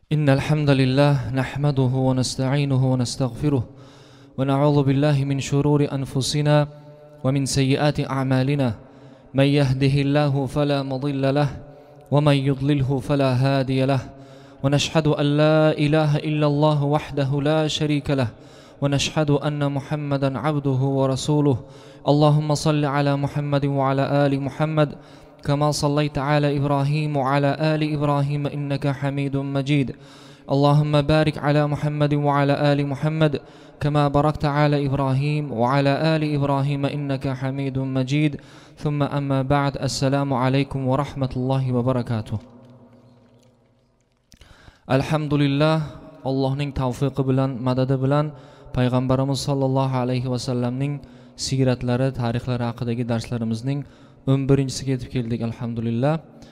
إن الحمد لله نحمده ونستعينه ونستغفره ونعوذ بالله من شرور أنفسنا ومن سيئات أعمالنا. من يهده الله فلا مضل له ومن يضلله فلا هادي له. ونشهد أن لا إله إلا الله وحده لا شريك له ونشهد أن محمدا عبده ورسوله. اللهم صل على محمد وعلى آل محمد كما صليت على إبراهيم وعلى آل إبراهيم إنك حميد مجيد. اللهم بارك على محمد وعلى آل محمد كما باركت على إبراهيم وعلى آل إبراهيم إنك حميد مجيد. ثم أما بعد. السلام عليكم ورحمة الله وبركاته. Alhamdulillah, Allohning tavfiqi bilan, madadi bilan payg'ambarimiz sollallohu alayhi vasallamning siratlari, tarixlari haqidagi darslarimizning 11-siga yetib keldik. Alhamdulillah.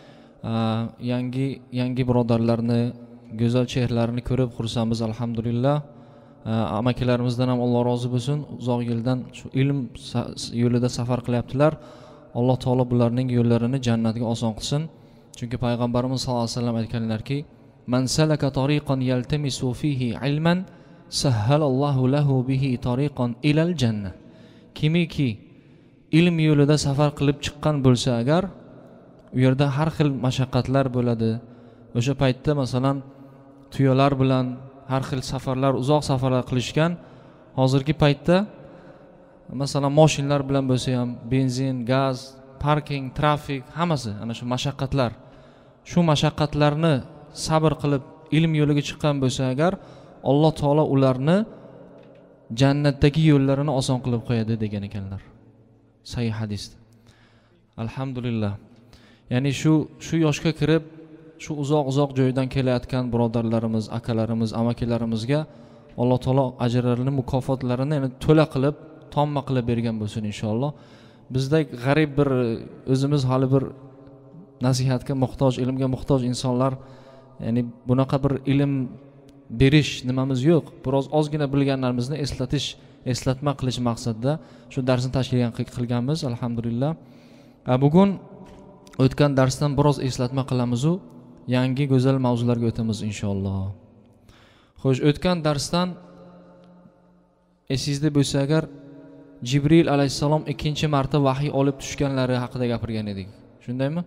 Yangi birodarlarni go'zal chehralarini ko'rib xursandmiz. Alhamdulillah. Amakilarimizdan ham Alloh rozi bo'lsin. Uzoq yildan shu ilm yo'lida safar qilyaptilar. Alloh taolo bularning yo'llarini jannatga oson qilsin. Chunki payg'ambarimiz sollallohu alayhi vasallam aytganlarki, "Man salaka tariqan yaltamisu fihi ilman, sahhalallohu lahu bihi tariqan ilal jannah." Kimiki ilm yo'lida safar qilib chiqqan bo'lsa agar, u yerda har xil mashaqqatlar bo'ladi. O'sha paytda masalan tuyolar bilan har xil safarlar, uzoq safarlar qilishgan. Hozirgi paytda masalan mashinalar bilan bo'lsa ham benzin, gaz, parking, trafik, hammasi ana shu mashaqqatlar. Shu mashaqqatlarni sabr qilib ilm yo'liga chiqqan bo'lsa agar, Alloh taolo ularni jannatdagi yo'llarini oson qilib qo'yadi degan ekanlar. Sahih hadisda. Alhamdulillah. Ya'ni shu yoshga kirib, shu uzoq joydan kelayotgan birodarlarimiz, akalarimiz, amakilarimizga Alloh taolo ajrlarini, mukofotlarini yana to'la qilib, tomma qilib bergan bo'lsin inshaalloh. Bizdek g'arib bir o'zimiz hali bir nasihatga muhtoj, ilmga muhtoj insonlar, ya'ni bunaqa bir ilm berish nimamiz yo'q. Biroz ozgina bilganlarimizni eslatma qilish maqsadida shu darsni tashkil qilganmiz. Alhamdulillah. Bugun o'tgan darsdan biroz eslatma qilamiz u yangi go'zal mavzularga o'tamiz inshaalloh. Xo'sh, o'tgan darsdan esingizda bo'lsa agar, Jibril alayhissalom ikkinchi marta vahiy olib tushganlari haqida gapirgan edik. Shundaymi?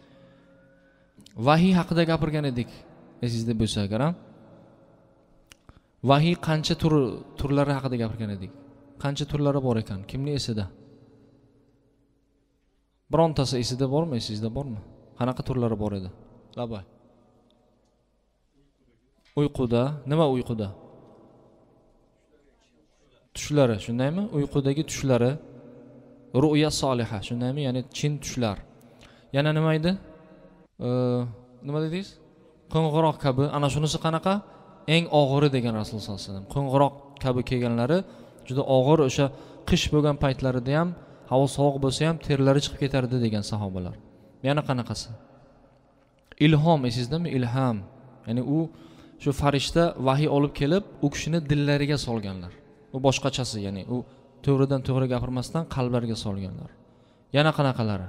Vahiy haqida gapirgan edik. Esingizda bo'lsa agar, vahiy qancha turlari haqida gapirgan edik. Qancha turlari bor ekan? Kimning esida? Birontasi esida bormi? Esingizda bormi? Qanaqa turlari bor edi? Labay. Uyquda, nima uyquda? Tushlari, shundaymi? Uyqudagi tushlari, ru'ya soliha, shundaymi? Ya'ni chin tushlar. Yana nima edi? Nima dedingiz? Qo'ng'iroq kabi. Ana shunisi qanaqa? Eng og'iri degan Rasululloh sollallohu alayhi vasallam. Qo'ng'iroq kabi kelganlari juda og'ir, o'sha qish bo'lgan paytlarida ham havo sovuq bo'lsa ham terlari chiqib ketardi degan sahobalar. Yana qanaqasi? Ilhom, esingizdami? Ilham. Ya'ni u shu farishta vahiy olib kelib, u kishini dillariga solganlar. U boshqachasi, ya'ni u to'g'ridan to'g'ri gapirmasdan qalblariga solganlar. Yana qanaqalari?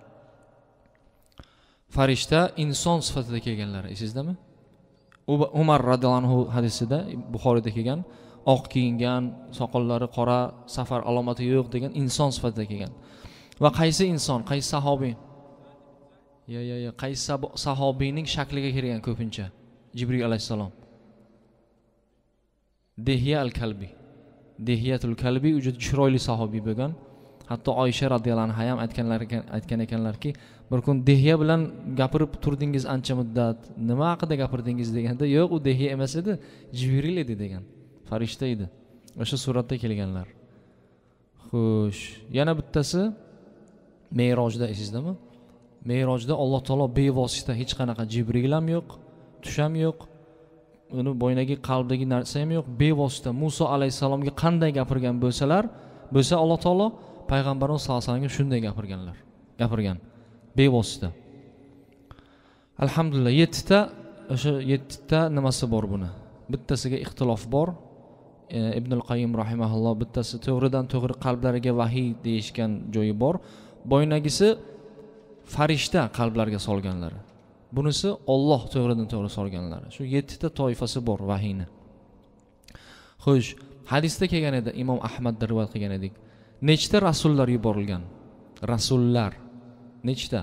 Farishta inson sifatida kelganlari, esingizdami? Umar radhiyallohu anhu hadisida, Buxoriyda kelgan, oq kiyingan, soqollari qora, safar alomati yo'q degan inson sifatida kelgan. Va qaysi inson, qaysi sahobiy? Qaysi sahobiyning shakliga kirgan ko'pincha? Jibril alayhissalom. Dihya al-Kalbi. Dihyatul Kalbi juda chiroyli sahobiy bo'lgan. Hatto Oysha radhiyallohu anha ham aytgan ekanlarki, bir kun Dihya bilan gapirib turdingiz ancha muddat. Nima haqida gapirdingiz deganda, yo'q, u Dihya emas edi, Jibril edi degan. Farishta edi. O'sha suratda kelganlar. Xo'sh, yana bittasi Me'rojda, esingizdami? Me'rojda Alloh taolo bevosita, hech qanaqa Jibril ham yo'q, tush ham yo'q, uni bo'ynagi qalbdagi narsa ham yo'q, bevosita Musa alayhisalomga qanday gapirgan bo'lsa Alloh taolo payg'ambarimiz sollallohu alayhi vasallamga shunday gapirgan. Bevosita. Alhamdulillah, 7ta nimasi bor buni. Bittasiga ixtilof bor. Ibnul Qayyim rahimahulloh bittasi to'g'ridan to'g'ri qalblariga vahiy deyishgan joyi bor. Bo'ynagisi farishta qalblarga solganlari. Bunisi Alloh to'g'ridan to'g'ri solganlari. Shu 7 ta toifasi bor vahiyni. Xo'sh, hadisda kelgan edi, Imom Ahmadda rivoyat qilgan edik. Nechta rasullar yuborilgan? Rasullar nechta?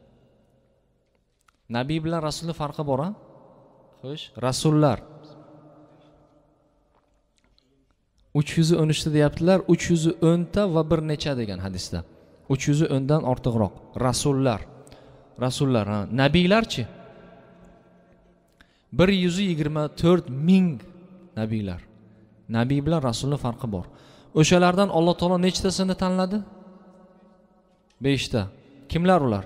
Nabiy bilan rasulning farqi bor-a? Xo'sh, rasullar 313 ta deyaptilar, 310 ta va bir necha degan hadisda. 310 dan ortiqroq. Rasullar, ha. Nabiylarchi? 124 ming nabiylar. Nabiy bilan rasulning farqi bor. O'shalardan Alloh taolo nechtasini tanladi? 5 ta. Kimlar ular?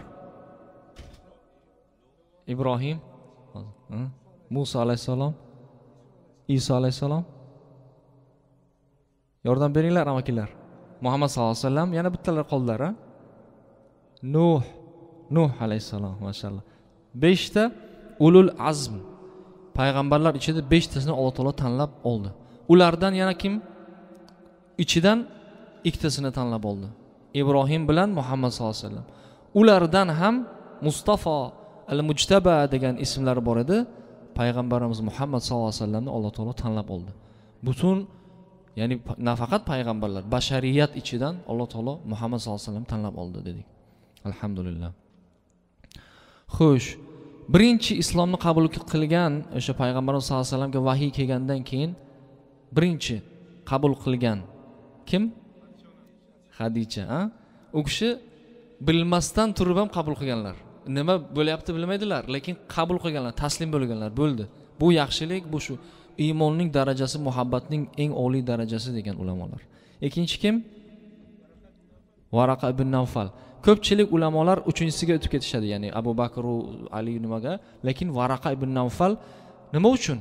Ibrohim, Musa alayhisalom, Iso alayhisalom. Yordam beringlar amakilar. Muhammad sallallohu alayhi vasallam, yana bittalar qoldilar, ha? Nuh alayhisalom, maşallah. 5 ta ulul azm payg'ambarlar ichida 5 tasini Alloh taolo tanlab oldi. Ulardan yana kim? İchidan ikkitasini tanlab oldi. Ibrohim bilan Muhammad sallallohu alayhi vasallam. Ulardan ham Mustafa al-Mujtaba degan ismlari bor edi. Payg'ambarimiz Muhammad sallallohu alayhi vasallamni Alloh taolo tanlab oldi. Butun, ya'ni nafaqat payg'ambarlar, bashariyat ichidan Alloh taolo Muhammad sallallohu alayhi vasallam tanlab oldi dedik. Alhamdulillah. Xo'sh, birinchi islomni qabul qilgan o'sha payg'ambarimiz sallallohu alayhi vasallamga vahiy kelgandan keyin birinchi qabul qilgan kim? Xadija, ha? U kishi bilmasdan turib ham qabul qilganlar. Nima bo'layapti bilmaydilar, lekin qabul qilganlar, taslim bo'lganlar, bo'ldi. Bu yaxshilik, bu shu iymonning darajasi, muhabbatning eng oliy darajasi degan ulamolar. Ikkinchi kim? Varaqa ibn Nawfal. Ko'pchilik ulamolar uchinchisiga o'tib ketishadi, ya'ni Abu Bakr va Ali nimaga, lekin Varaqa ibn Nawfal nima uchun?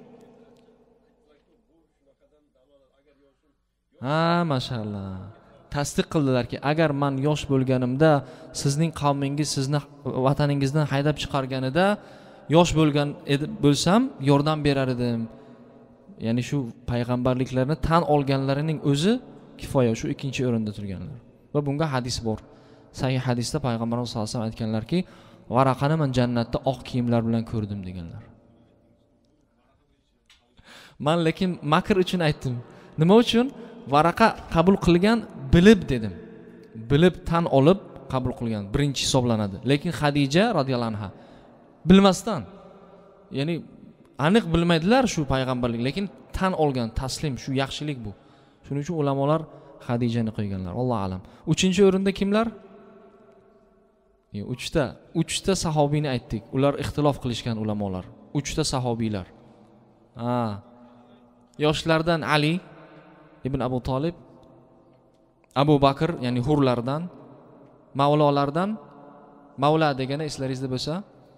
Ha, mashallah. Tasdiq qildilarki, agar men yosh bo'lganimda sizning qavmingiz sizni vataningizdan haydab chiqarganida yosh bo'lgan bo'lsam yordam berar edim. Ya'ni shu payg'ambarliklarni tan olganlarining o'zi kifoya, shu ikkinchi o'rinda turganlar. Va bunga hadis bor. Sahih hadisda payg'ambarimiz sollallohu alayhi vasallam aytganlarki, Varaqani men jannatda oq kiyimlar bilan ko'rdim deganlar. Men lekin makr uchun aytdim. Nima uchun? Varaqa qabul qilgan bilib dedim. Bilib tan olib qabul qilgan birinchi hisoblanadi. Lekin Xadija radhiyallohu anha bilmasdan, ya'ni aniq bilmaydilar shu payg'ambarlik, lekin tan olgan, taslim, shu yaxshilik bu. Shuning uchun ulamolar Xadijani qo'yganlar. Alloh alam. Uchinchi o'rinda kimlar? 3 ta sahobiyni aytdik. Ular ixtilof qilishgan ulamolar. 3 ta sahobiylar. Yoshlardan Ali ibn Abu Talib, Abu Bakr, ya'ni hurlardan, mavlolardan, mavla degani eslaringizda bo'lsa,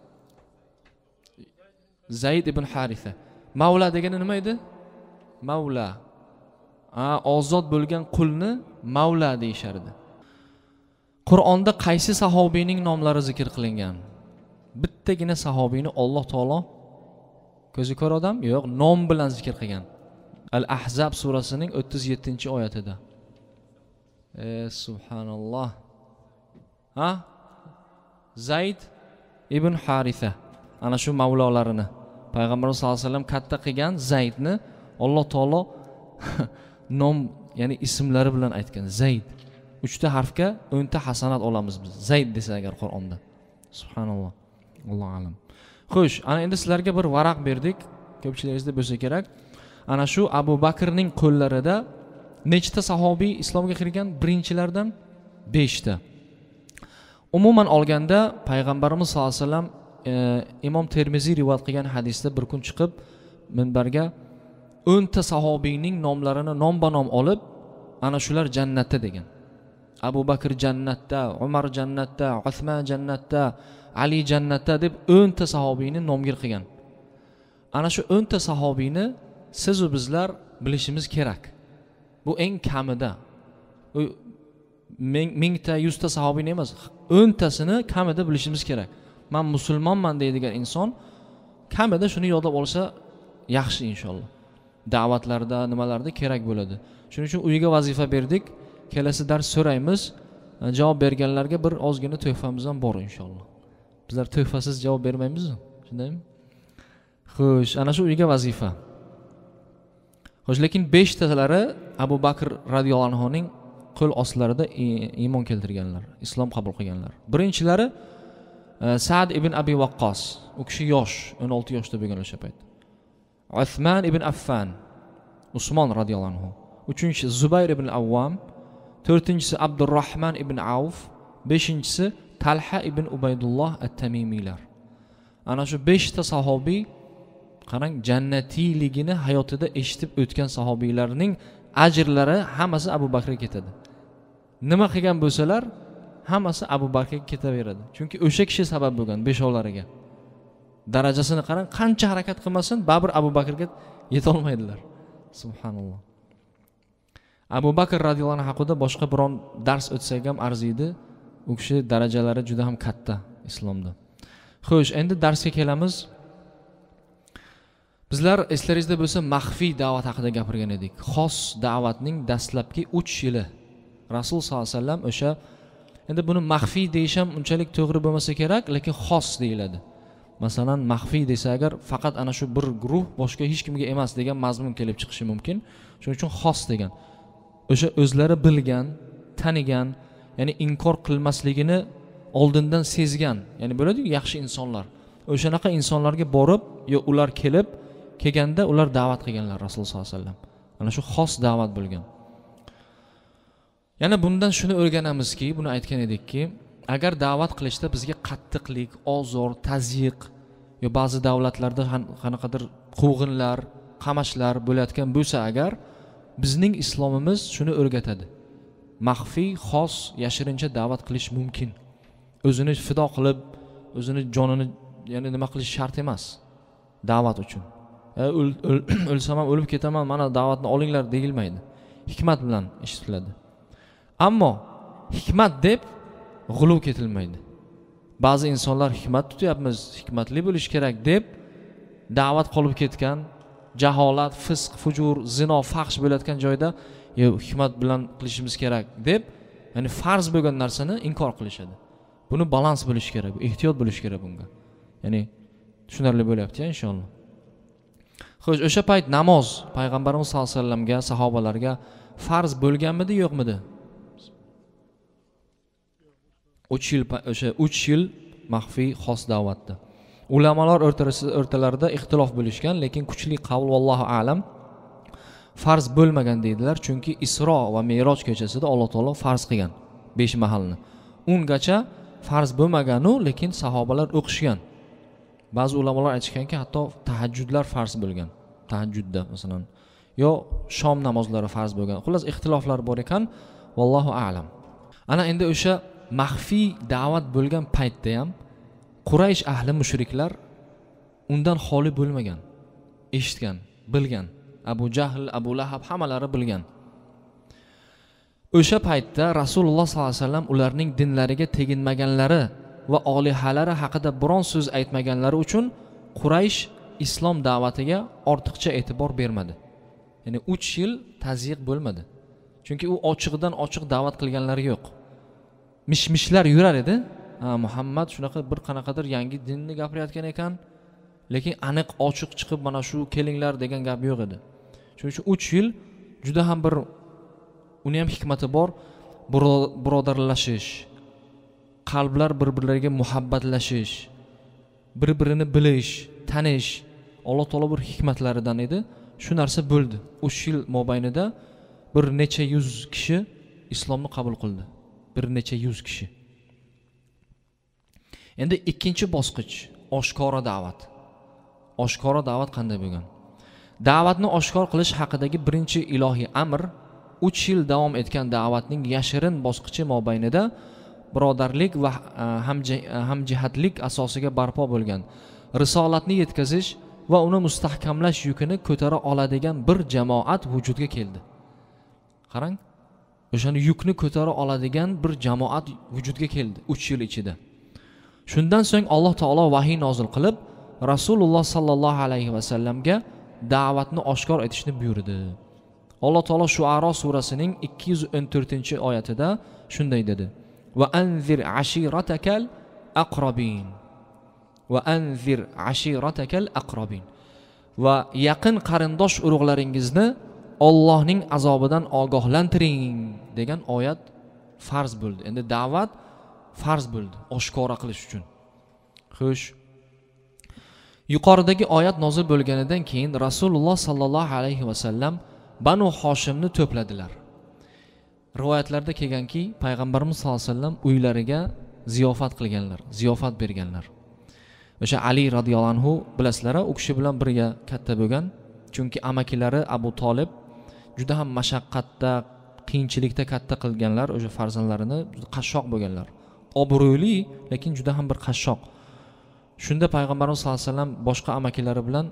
Zayd ibn Haritha. Mavla degani nima edi? Mavla. Ozod bo'lgan qulni mavla deyishardi. Qur'onda qaysi sahobiyning nomlari zikr qilingan? Bittagina sahobiyni Alloh taolo ko'zi ko'r odam, yo'q, nom bilan zikr qilgan. Al-Ahzab surasining 37-oyatida. Subhanalloh. Zayd ibn Haritha. Ana shu mavlolarini payg'ambarimiz sollallohu alayhi vasallam katta qilgan Zaydni Alloh taolo nom, ya'ni ismlari bilan aytgan. Zayd. 3 ta harfga 10 ta hasanat olamiz biz. Zayd desa agar Qur'onda. Subhanalloh. Alloh alam. Xo'sh, ana endi sizlarga bir varaq berdik. Ko'pchiligingizda bo'lsa kerak. Ana shu Abu Bakrning qo'llarida nechta sahobiy islomga kirgan? Birinchilardan 5 ta. Umuman olganda payg'ambarimiz sollallohu alayhi vasallam Imom Termiziy rivoyat qilgan hadisda bir kun chiqib minbarga 10 ta sahobiyning nomlarini nom-ba-nom olib, ana shular jannatda degan. Abu Bakr jannatda, Umar jannatda, Usmon jannatda, Ali jannatda deb 10 ta sahobiyni nomgir qilgan. Ana shu 10 ta sahobiyni siz va bizlar bilishimiz kerak. Bu eng kamida. 1000 ta, 100 ta sahobiyni emas, 10 tasini kamida bilishimiz kerak. Men musulmonman deydigan inson kamida shuni yodlab olsa yaxshi inshaalloh. Da'vatlarda, nimalarda kerak bo'ladi. Shuning uchun uyga vazifa berdik. Kelasi dars so'raymiz. Javob berganlarga bir ozgina to'hfamiz ham bor inshaalloh. Bizlar tuhfasiz javob bermaymiz-ku, shundaymi? Xo'sh, ana shu uyga vazifa. Xo'sh, lekin 5 talari Abu Bakr radhiyallohu anhuning qo'l ostlarida iymon keltirganlar, islom qabul qilganlar. Birinchilari Sa'd ibn Abi Waqqas, u kishi yosh, 16 yoshda bo'lgan o'sha payt. Uthman ibn Affan, Usmon radhiyallohu anhu. Uchinchisi Zubayr ibn Awwam, to'rtinchisi Abdurrahman ibn Auf, beshinchisi Talha ibn Ubaydulloh at-Tamimiylar. Ana shu 5 ta sahobiy qarang, jannatiyligini hayotida eshitib o'tgan sahobiylarning ajrlari hammasi Abu Bakrga ketadi. Nima qilgan bo'lsalar, hammasi Abu Bakrga ketaveradi. Chunki o'sha kishi sabab bo'lgan beshovlariga. Darajasini qarang, qancha harakat qilmasin, baribir Abu Bakrga yeta olmaydilar. Subhanalloh. Abu Bakr radhiyallohu anhu haqida boshqa biron dars o'tsak ham arziydi. U kishi darajalari juda ham katta islomda. Xo'sh, endi darsga kelamiz. Bizlar eslaringizda bo'lsa maxfiy da'vat haqida gapirgan edik. Xos da'vatning dastlabki 3 yili Rasul sollallohu alayhi vasallam o'sha, endi buni maxfiy deyish ham unchalik to'g'ri bo'lmasa kerak, lekin xos deyiladi. Masalan, maxfiy desa agar faqat ana shu bir guruh boshqa hech kimga emas degan mazmun kelib chiqishi mumkin. Shuning uchun xos degan. O'sha o'zlari bilgan, tanigan, ya'ni inkor qilmasligini oldindan sezgan, ya'ni bo'ladi-ku yaxshi insonlar. O'shanaqa insonlarga borib, yo ular kelganda ular da'vat qilganlar Rasululloh sollallohu alayhi vasallam. Ana shu xos da'vat bo'lgan. Yana bundan shuni o'rganamizki, buni aytgan edikki, agar da'vat qilishda bizga qattiqlik, ozor, tazyiq yo ba'zi davlatlarda qanaqadir quvg'inlar, qamashlar bo'layotgan bo'lsa agar, bizning islomimiz shuni o'rgatadi. Maxfiy, xos, yashirincha da'vat qilish mumkin. O'zini fido qilib, o'zini jonini, ya'ni nima qilish shart emas da'vat uchun. O'lsam ham o'lib ketaman, mana da'vatni olinglar deyilmaydi. Hikmat bilan eshitiladi. Ammo hikmat deb g'uluv ketilmaydi. Ba'zi insonlar hikmat tutyapmiz, hikmatli bo'lish kerak deb da'vat qolib ketgan, jaholat, fisq, fujur, zino, fahsh bo'layotgan joyda hikmat bilan qilishimiz kerak deb, ya'ni farz bo'lgan narsani inkor qilishadi. Buni balans bo'lish kerak, ehtiyot bo'lish kerak bunga. Ya'ni tushunarli bo'lyapti-ya inshaalloh. Xo'sh, o'sha payt namoz payg'ambarimiz sollallohu alayhi vasallamga, sahobalarga farz bo'lganmidi, yo'qmidi? 3 yil maxfiy xos da'vatda. Ulamolar o'rtalarida ixtilof bo'lishgan, lekin kuchli qavl vallohu a'lam farz bo'lmagan deydilar, chunki Isro va Me'roj kechasida Alloh taolo farz qilgan 5 mahalni. Ungacha farz bo'lmagan-u, lekin sahobalar o'qishgan. Ba'zi ulamolar aytishganki, hatto tahajjudlar farz bo'lgan. Tahajjudda masalan, yo shom namozlari farz bo'lgan. Xullas ixtiloflar bor ekan, vallohu a'lam. Ana endi o'sha maxfiy da'vat bo'lgan paytda ham Quraysh ahli mushriklar undan xoli bo'lmagan. Eshitgan, bilgan. Abu Jahl, Abu Lahab hammalari bilgan. O'sha paytda Rasululloh sollallohu alayhi vasallam ularning dinlariga teginmaganlari va olihalari haqida biron so'z aytmaganlari uchun Quraysh islom da'vatiga ortiqcha e'tibor bermadi. Ya'ni 3 yil tazyiq bo'lmadi. Chunki u ochiqdan ochiq da'vat qilganlari yo'q. Mishmishlar yurar edi. Muhammad shunaqa bir qanaqadir yangi dinni gapirayotgan ekan, lekin aniq ochiq chiqib mana shu kelinglar degan gap yo'q edi. Shuning uchun 3 yil juda ham bir uni ham hikmati bor, birodarlashish, qalblar bir-birlariga muhabbatlashish, bir-birini bilish, tanish, Alloh taolo bir hikmatlaridan edi. Shu narsa bo'ldi. 3 yil mobaynida bir necha yuz kishi islomni qabul qildi. Bir necha yuz kishi. Endi ikkinchi bosqich, oshkora da'vat. Oshkora da'vat qanday bo'lgan? Da'vatni oshkor qilish haqidagi birinchi ilohiy amr 3 yil davom etgan da'vatning yashirin bosqichi mobaynida birodarlik va hamjihatlik asosiga barpo bo'lgan risolatni yetkazish va uni mustahkamlash yukini ko'tara oladigan bir jamoat vujudga keldi. Qarang, o'shani yukni ko'tara oladigan bir jamoat vujudga keldi 3 yil ichida. Shundan so'ng Alloh taolo vahiy nozil qilib, Rasululloh sallallohu alayhi va sallamga da'vatni oshkor etishni buyurdi. Alloh taolo Shu'ara surasining 214-oyatida shunday dedi: "Va anzir ashiratakal aqrabin." va anzir ashiratakal aqrabin. Va yaqin qarindosh urug'laringizni Allohning azobidan ogohlantiring degan oyat farz bo'ldi. Endi da'vat farz bo'ldi, oshkora qilish uchun. Xo'sh. Yuqoridagi oyat nozil bo'lganidan keyin Rasululloh sallallohu alayhi va sallam Banu Hoshimni to'pladilar. Rivoyatlarda kelganki, payg'ambarimiz sollallohu alayhi vasallam uylariga ziyofat qilganlar, ziyofat berganlar. O'sha Ali radhiyallohu anhu bilasizlar, u kishi bilan birga katta bo'lgan. Chunki amakilari Abu Talib juda ham mashaqqatda, qiyinchilikda katta qilganlar, o'sha farzandlarini qashshoq bo'lganlar. Obro'li, lekin juda ham bir qashshoq. Shunda payg'ambarimiz sollallohu alayhi vasallam boshqa amakilari bilan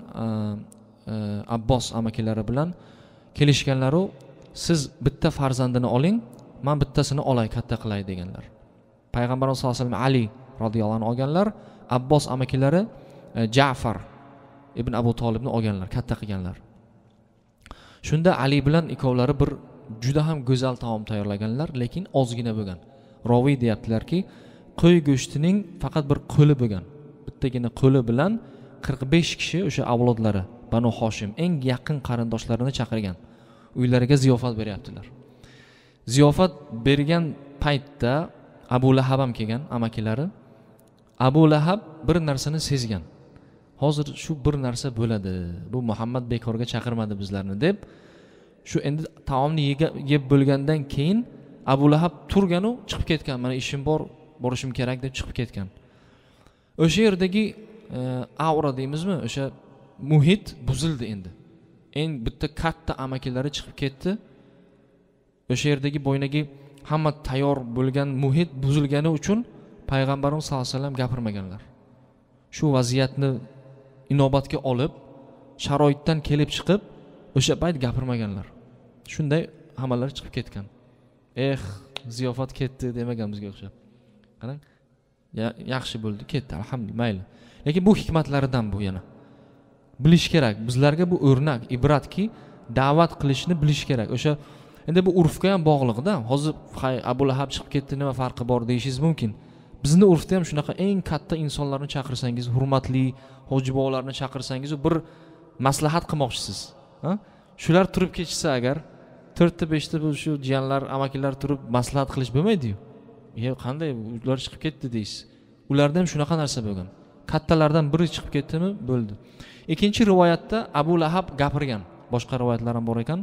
Abbos amakilari bilan kelishganlar, siz bitta farzandini oling, men bittasini olay, katta qilay deganlar. Payg'ambarimiz sollallohu alayhi vasallam Ali radhiyallohu anhu olganlar, Abbos amakilari Ja'far ibn Abu Talibni olganlar, katta qilganlar. Shunda Ali bilan ikkovlari bir juda ham go'zal taom tayyorlaganlar, lekin ozgina bo'lgan. Roviy deyaptilarki, qo'y go'shtining faqat bir qo'li bo'lgan. Bittagina qo'li bilan 45 kishi o'sha avlodlari Banu Hoshim eng yaqin qarindoshlarini chaqirgan. Uylariga ziyofat beryaptilar. Ziyofat bergan paytda Abu Lahab ham kelgan, amakilari. Abu Lahab bir narsani sezgan. Hozir shu bir narsa bo'ladi. Bu Muhammad bekorga chaqirmadi bizlarni deb, shu endi taomni yeb bo'lgandan keyin Abu Lahab turgan-u chiqib ketgan. Mana ishim bor, borishim kerak deb chiqib ketgan. O'sha yerdagi aura deymizmi, o'sha muhit buzildi endi. Eng bitta katta amakilari chiqib ketdi. O'sha yerdagi bo'ynagi hamma tayyor bo'lgan muhit buzilgani uchun payg'ambarimiz sollallohu alayhi vasallam gapirmaganlar. Shu vaziyatni inobatga olib, sharoitdan kelib chiqib, o'sha payt gapirmaganlar. Shunday hammalari chiqib ketgan. Ziyofat ketdi demagan bizga o'xshab. Qarang, yaxshi bo'ldi, ketdi, alhamdulillah, mayli. Lekin bu hikmatlaridan bu yana. Bilish kerak. Bizlarga bu o'rnak, ibratki, da'vat qilishni bilish kerak. O'sha endi bu urfga ham bog'liqda. Hozir Abu Lahab chiqib ketdi, nima farqi bor deyishingiz mumkin. Bizning urfda ham shunaqa eng katta insonlarni chaqirsangiz, hurmatli hoji bobolarni chaqirsangiz, bir maslahat qilmoqchisiz. Shular turib ketsa agar 4ta 5ta bu shu jiyanlar, amakilar turib maslahat qilish bo'lmaydi-yu. Qanday ular chiqib ketdi deysiz. Ularda ham shunaqa narsa bo'lgan. Kattalardan biri chiqib ketdimi, bo'ldi. Ikkinchi rivoyatda Abu Lahab gapirgan. Boshqa rivoyatlar ham bor ekan.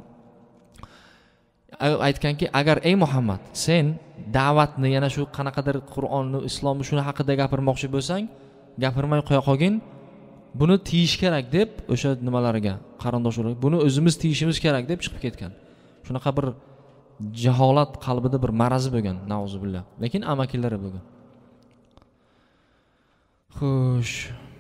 Aytganki, agar ey Muhammad, sen da'vatni yana shu qanaqadir Qur'onni, islomni shuni haqida gapirmoqchi bo'lsang, gapirmay qo'ya qolgin. Buni tiyish kerak deb o'sha nimalariga, qarindoshlarga, buni o'zimiz tiyishimiz kerak deb chiqib ketgan. Shunaqa bir jaholat qalbida bir marazi bo'lgan, nauzubillah. Lekin amakilari bo'lgan. Xo'sh.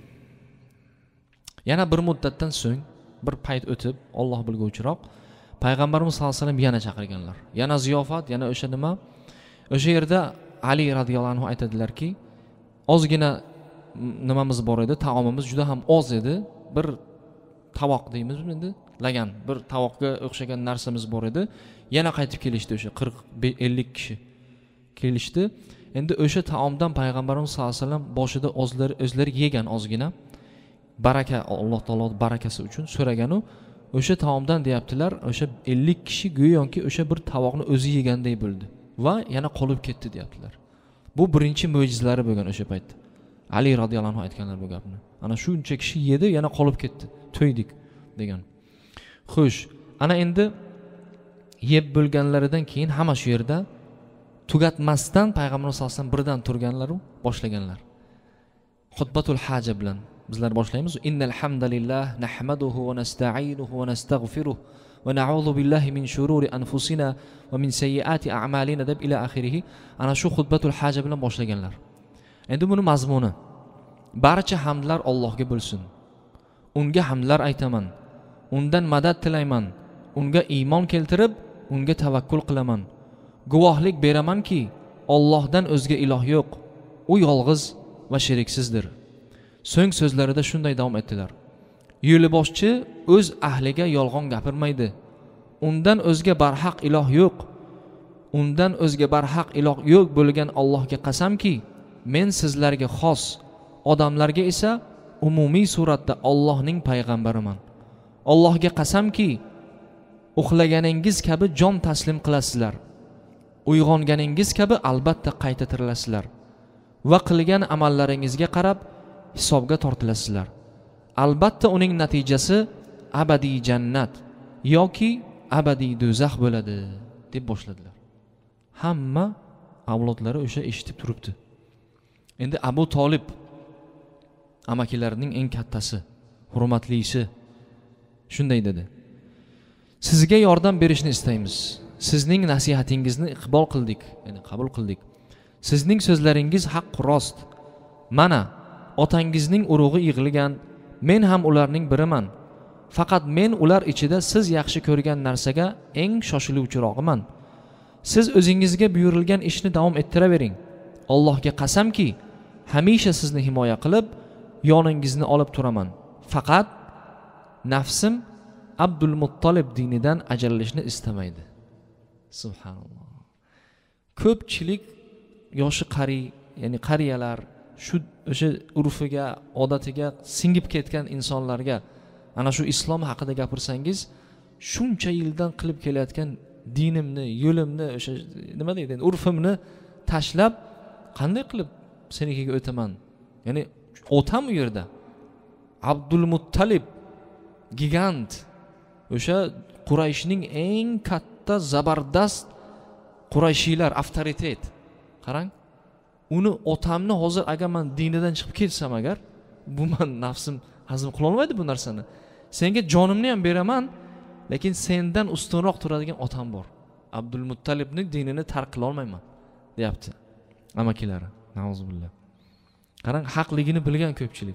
Yana bir muddatdan so'ng, bir payt o'tib, Alloh bilguvchiroq, payg'ambarimiz sollallohu alayhi vasallam yana chaqirganlar. Yana ziyofat, yana o'sha nima? O'sha yerda Ali radhiyallohu anhu aytadilarki, ozgina nimamiz bor edi, taomimiz juda ham oz edi. Bir tovoq deymizmi endi? Lagan, bir tovoqqa o'xshagan narsamiz bor edi. Yana qaytib kelishdi o'sha 40-50 kishi. Kelishdi. Endi o'sha taomdan payg'ambarimiz sollallohu alayhi vasallam boshida o'zlari yegan ozgina. Baraka, Alloh taolo barakasi uchun so'ragan-u, o'sha taomdan deyaptilar, o'sha 50 kishi go'yoki o'sha bir tovoqni o'zi yeganday bo'ldi va yana qolib ketdi deyaptilar. Bu birinchi mo'jizalari bo'lgan o'sha paytda. Ali radhiyallohu anhu aytganlar bu gapni. Ana shuncha kishi yedi, yana qolib ketdi. To'ydik degan. Xo'sh, ana endi yeb bo'lganlaridan keyin hamma shu yerda tugatmasdan payg'ambar sollallohu alayhi vasallam birdan turganlar-u, boshlaganlar. Xutbatul haja bilan bizlar boshlaymiz. Innal hamdalillah nahmaduhu va nasta'inuhu va nastaghfiruh va na'udzu billahi min shururi anfusina va min sayyiati a'malina deb ila axirih. Ana shu xutbatul haja bilan boshlaganlar. Endi buni mazmuni barcha hamdlar Allohga bo'lsin. Unga hamdlar aytaman. Undan madad tilayman. Unga iymon keltirib, unga tavakkul qilaman. Guvohlik beramanki, Allohdan o'zga iloh yo'q. U yolg'iz va sheriksizdir. So'ng so'zlarida shunday davom etdilar. Yo'lboshchi o'z ahliga yolg'on gapirmaydi. Undan o'zga barhaq iloh yo'q. Undan o'zga barhaq iloh yo'q bo'lgan Allohga qasamki, men sizlarga xos odamlarga esa umumiy suratda Allohning payg'ambariman. Allohga qasamki, uxlaganingiz kabi jon taslim qilasizlar. Uyg'onganingiz kabi albatta qayta tirilasizlar va qilgan amallaringizga qarab hisobga tortilasizlar. Albatta uning natijasi abadiy jannat yoki abadiy do'zax bo'ladi deb boshladilar. Hamma avlodlari o'sha eshitib turibdi. Endi Abu Tolib amakilarining eng kattasi, hurmatlisi shunday dedi: sizga yordam berishni istaymiz. Sizning nasihatingizni iqbol qildik, ya'ni qabul qildik. Sizning so'zlaringiz haq rost. Mana otangizning urug'i yig'ilgan, men ham ularning biriman. Faqat men ular ichida siz yaxshi ko'rgan narsaga eng shoshiluvchirog'iman. Siz o'zingizga buyurilgan ishni davom ettiravering. Allohga qasamki, hamisha sizni himoya qilib, yoningizni olib turaman. Faqat nafsim Abdul Muttolib dinidan ajralishni istamaydi. Subhanalloh. Ko'pchilik yoshi qari, ya'ni qariyalar shu o'sha urfiga, odatiga singib ketgan insonlarga ana shu islom haqida gapirsangiz, shuncha yildan qilib kelayotgan dinimni, yo'limni, o'sha nima deydi, urfimni tashlab qanday qilib senikiga o'taman? Ya'ni o'tam u yerda. Abdul Muttalib gigant, o'sha Qurayshning eng katta zabardast Qurayshiylar, avtoritet. Qarang, uni otamni hozir agar men dinidan chiqib ketsam agar, bu men nafsim hazm qila olmaydi bu narsani. Senga jonimni ham beraman, lekin sendan ustunroq turadigan otam bor. Abdul Muttalibning dinini tark qila olmayman, deyapti amakilari. Nauzubillah. Qarang, haqligini bilgan ko'pchilik.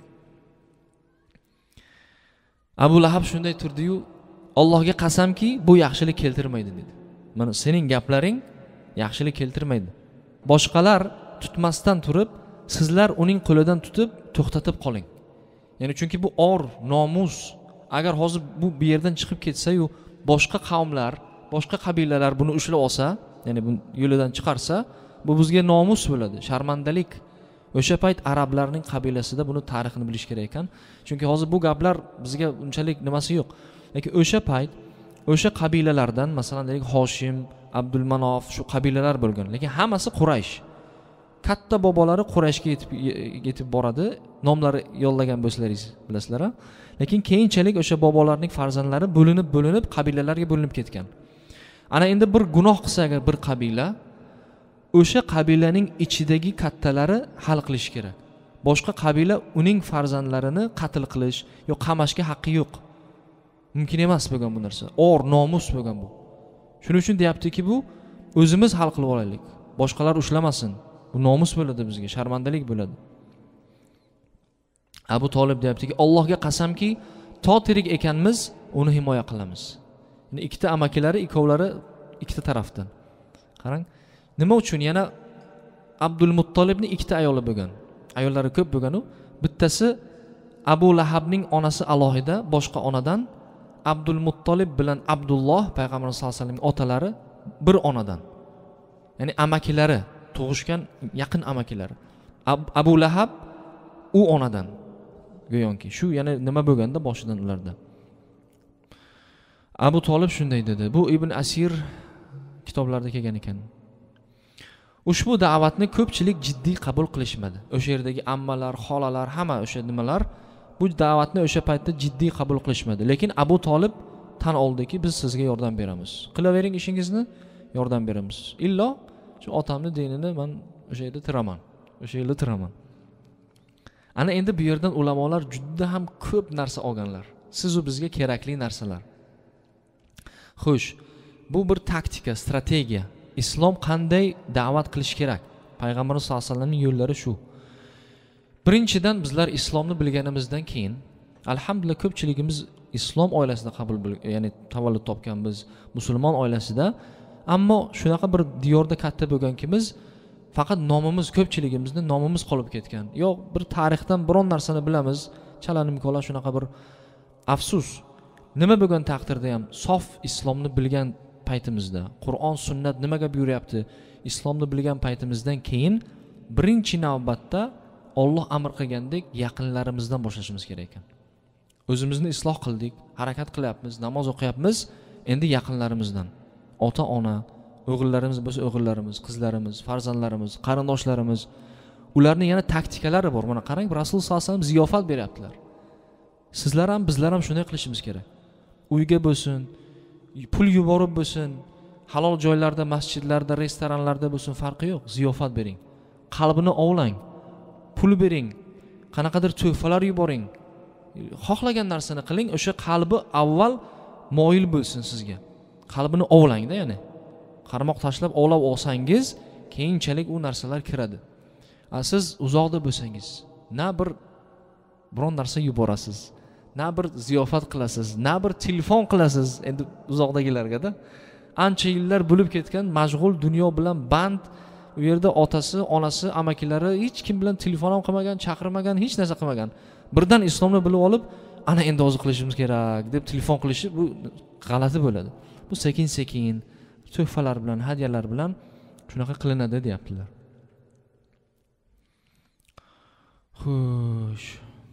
Abu Lahab shunday turdi-yu, Allohga qasamki, bu yaxshilik keltirmaydi dedi. Mana sening gaplaring yaxshilik keltirmaydi. Boshqalar tutmasdan turib, sizlar uning qo'lidan tutib to'xtatib qoling. Ya'ni chunki bu or, nomus, agar hozir bu yerdan chiqib ketsa-yu, boshqa qavmlar, boshqa qabilalar buni ushlab olsa, ya'ni bu yo'lidan chiqarsa, bu bizga nomus bo'ladi, sharmandalik. O'sha payt arablarning qabilasida buni tarixini bilish kerak ekan. Chunki hozir bu gaplar bizga unchalik nimasi yo'q. Lekin o'sha payt o'sha qabilalardan, masalan, deylik Hoshim, Abdul Manof, shu qabilalar bo'lgan, lekin hammasi Quraysh. Katta bobolari Qurayshga yetib boradi, nomlari yollagan bo'lsalaringiz bilasizlar. Lekin keyinchalik o'sha bobolarning farzandlari bo'linib qabilalarga bo'linib ketgan. Ana endi bir gunoh qilsa agar bir qabila, o'sha qabilaning ichidagi kattalari hal qilish kerak. Boshqa qabila uning farzandlarini qatl qilish yoki qamashga haqqi yo'q. Mumkin emas bo'lgan bu narsa. Or, nomus bo'lgan bu. Shuning uchun deyaptiki, bu o'zimiz hal qilib olaylik. Boshqalar ushlamasin. Bu nomus bo'ladi bizga, sharmandalik bo'ladi. Abu Tolib deyaptiki, Allohga qasamki, to tirik ekanmiz, uni himoya qilamiz. Yani ikkita amakilari, ikkovlari ikkita tarafdan. Qarang, nima uchun? Yana Abdul Muttolibning ikkita ayoli bo'lgan. Ayollari ko'p bo'lgan-u. Bittasi Abu Lahabning onasi alohida, boshqa onadan. Abdul Muttolib bilan Abdulloh payg'ambarimiz sollallohu alayhi vasallamning otalari bir onadan. Ya'ni amakilari, tug'ishgan yaqin amakilari. Abu Lahab u onadan. Go'yoki shu yana nima bo'lganda boshidan ularda. Abu Tolib shunday dedi. Bu Ibn Asir kitoblarida kelgan ekan. Ushbu da'vatni ko'pchilik jiddiy qabul qilishmadi. O'sha yerdagi ammalar, xolalar, hamma o'sha nimalar bu da'vatni o'sha paytda jiddiy qabul qilishmadi. Lekin Abu Tolib tan oldiki, biz sizga yordam beramiz. Qilavering ishingizni, yordam beramiz. Illo shu otamni dinini men o'sha yerda tiraman. O'sha yerda tiraman. Ana endi bu yerdan ulamolar juda ham ko'p narsa olganlar. Siz u bizga kerakli narsalar. Xo'sh, bu bir taktika, strategiya. Islom qanday da'vat qilish kerak? Payg'ambarimiz sollallohu alayhi vasallamning yo'llari shu. Birinchidan bizlar islomni bilganimizdan keyin, alhamdulillah ko'pchiligimiz islom oilasida ya'ni tavallud topganmiz, musulmon oilasida, ammo shunaqa bir diyorda katta bo'lganki biz faqat nomimiz, ko'pchiligimizni nomimiz qolib ketgan. Yo'q, bir tarixdan biron narsani bilamiz, chalanimkolar shunaqa bir afsus. Nima bo'lgan taqdirda ham sof islomni bilgan paytimizda, Qur'on, sunnat nimaga buyuryapti, islomni bilgan paytimizdan keyin birinchi navbatda Alloh amr qilgandek yaqinlarimizdan boshlashimiz kerak ekan. O'zimizni isloh qildik, harakat qilyapmiz, namoz o'qiyapmiz, endi yaqinlarimizdan. Ota-ona, o'g'illarimiz bo'lsa o'g'illarimiz, qizlarimiz, farzandlarimiz, qarindoshlarimiz, ularning yana taktikalari bor. Mana qarang, Rasul sollallohu alayhi vasallam ziyofat beryaptilar. Sizlar ham, bizlar ham shunday qilishimiz kerak. Uyga bo'lsin, pul yuborib bo'lsin, halol joylarda, masjidlarda, restoranlarda bo'lsin, farqi yo'q. Ziyofat bering. Qalbini ovlang. Pul bering. Qanaqadir tuhfalar yuboring. Xohlagan narsani qiling, o'sha qalbi avval moyil bo'lsin sizga. Qalbini ovlang-da, ya'ni. Qarmoq tashlab ovlab olsangiz, keyinchalik u narsalar kiradi. Siz uzoqda bo'lsangiz, na biron narsa yuborasiz, na bir ziyofat qilasiz, na bir telefon qilasiz, endi uzoqdagilarga-da. Ancha yillar bo'lib ketgan, mashg'ul dunyo bilan band, u yerda otasi, onasi, amakilari hech kim bilan telefon ham qilmagan, chaqirmagan, hech narsa qilmagan. Birdan islomni bilib olib, ana endi hozir qilishimiz kerak deb telefon qilishi bu g'alati bo'ladi. Bu sekin-sekin tuhfalar bilan, hadyalar bilan shunaqa qilinadi deyaptilar. Xo'sh.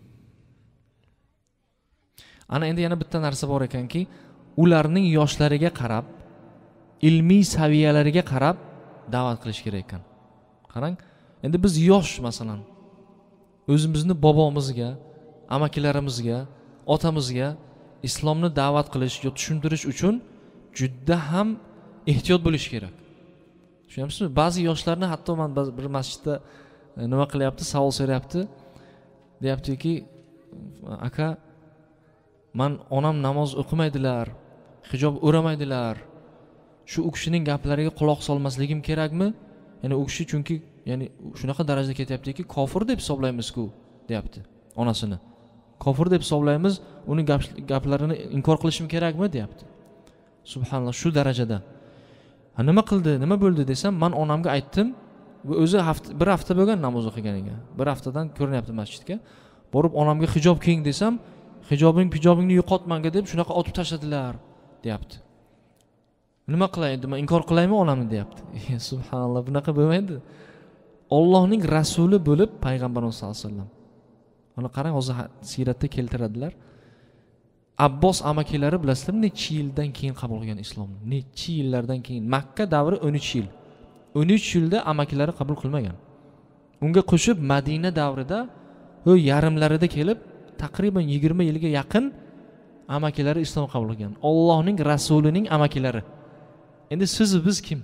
Ana endi yana bitta narsa bor ekanki, ularning yoshlariga qarab, ilmiy saviyalariga qarab da'vat qilish kerak ekan. Qarang, endi biz yosh masalan o'zimizni bobomizga, amakilarimizga, otamizga islomni da'vat qilish yoki tushuntirish uchun juda ham ehtiyot bo'lish kerak. Tushunyapsizmi? Ba'zi yoshlarni hatto men bir masjidda nima qilyapti, savol so'rayapti. Deyaptiki, aka, men onam namoz o'qimaydilar, hijob o'ramaydilar. Shu u kishining gaplariga quloq solmasligim kerakmi? Ya'ni u kishi chunki ya'ni shunaqa darajada ketyaptiki, kofir deb hisoblaymiz-ku, deyapti onasini. Kofir deb hisoblaymiz, uning gaplarini inkor qilishim kerakmi, deyapti. Subhanalloh, shu darajada. Nima qildi, nima bo'ldi desam, men onamga aytdim. Bu o'zi bir hafta bo'lgan namoz o'qiganiga. Bir haftadan ko'rinyapti masjidga. Borib onamga hijob kiying desam, pijobingni yo'qotmanga deb shunaqa otib tashladilar, deyapti. Nima qilay endi, men inkor qilaymi onamni, deyapti. Subhanalloh, bunaqa bo'lmaydi. Allohning rasuli bo'lib payg'ambarimiz sollallohu alayhi vasallam. Mana qarang, hozir siyratda keltiradilar. Abbos amakilari bilasizlar, necha yildan keyin qabul qilgan islomni. Necha yillardan keyin. Makka davri 13 yil. 13 yilda amakilari qabul qilmagan. Unga qo'shib Madina davrida yarimlarida kelib, taqriban 20 yilga yaqin amakilari islom qabul qilgan. Allohning rasulining amakilari. Endi siz biz kim?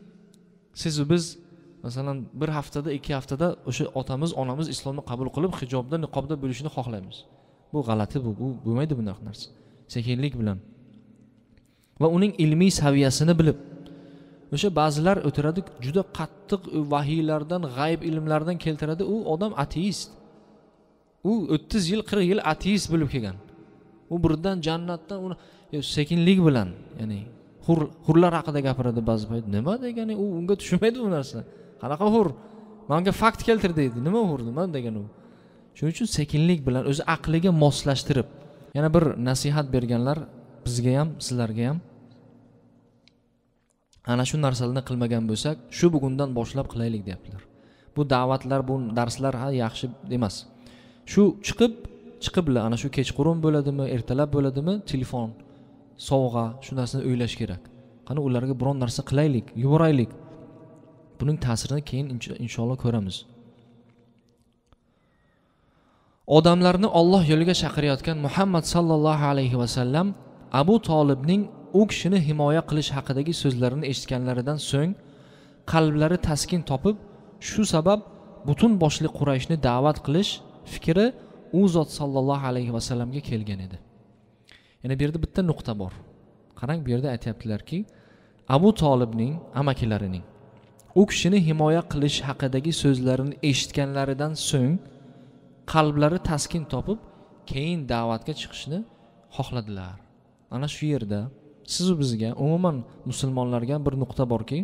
Siz biz masalan bir haftada, 2 haftada o'sha otamiz, onamiz islomni qabul qilib, hijobda, niqobda bo'lishini xohlaymiz. Bu g'alati, bu bo'lmaydi bunaqa narsa. Sekinlik bilan va uning ilmiy saviyasini bilib. O'sha ba'zilar o'tiradi, juda qattiq vahiylardan, g'ayb ilmlardan keltiradi, u odam ateist. U 30 yil, 40 yil ateist bo'lib kelgan. U birdan jannatdan uni sekinlik bilan, ya'ni hurlar haqida gapiradi ba'zi payt. Nima degani, u unga tushunmaydi bu narsa. Qanaqa hur? Menga fakt keltir deydi. Nima hur? Nima degani u? Shuning uchun sekinlik bilan o'zi aqliga moslashtirib, yana bir nasihat berganlar bizga ham, sizlarga ham. Ana shu narsalarni qilmagan bo'lsak, shu bugundan boshlab qilaylik deyaptilar. Bu da'vatlar, bu darslar yaxshi emas. Shu chiqiblar, ana shu kechqurun bo'ladimi, ertalab bo'ladimi, telefon, sovg'a, shu narsani o'ylash kerak. Qani ularga biron narsa qilaylik, yuboraylik. Buning ta'sirini keyin inshaalloh ko'ramiz. Odamlarni Alloh yo'liga chaqirayotgan Muhammad sallallohu alayhi va sallam Abu Tolibning u kishini himoya qilish haqidagi so'zlarini eshitganlaridan so'ng qalblari taskin topib, shu sabab butun boshli Qurayshni da'vat qilish fikri u zot sallallohu alayhi va sallamga kelgan edi. Yana bu yerda bitta nuqta bor. Qarang, bu yerda aytayaptilarki, Abu Tolibning amakilarining u kishini himoya qilish haqidagi so'zlarini eshitganlaridan so'ng qalblari taskin topib, keyin da'vatga chiqishni xohladilar. Ana shu yerda siz bizga, umuman musulmonlarga bir nuqta borki,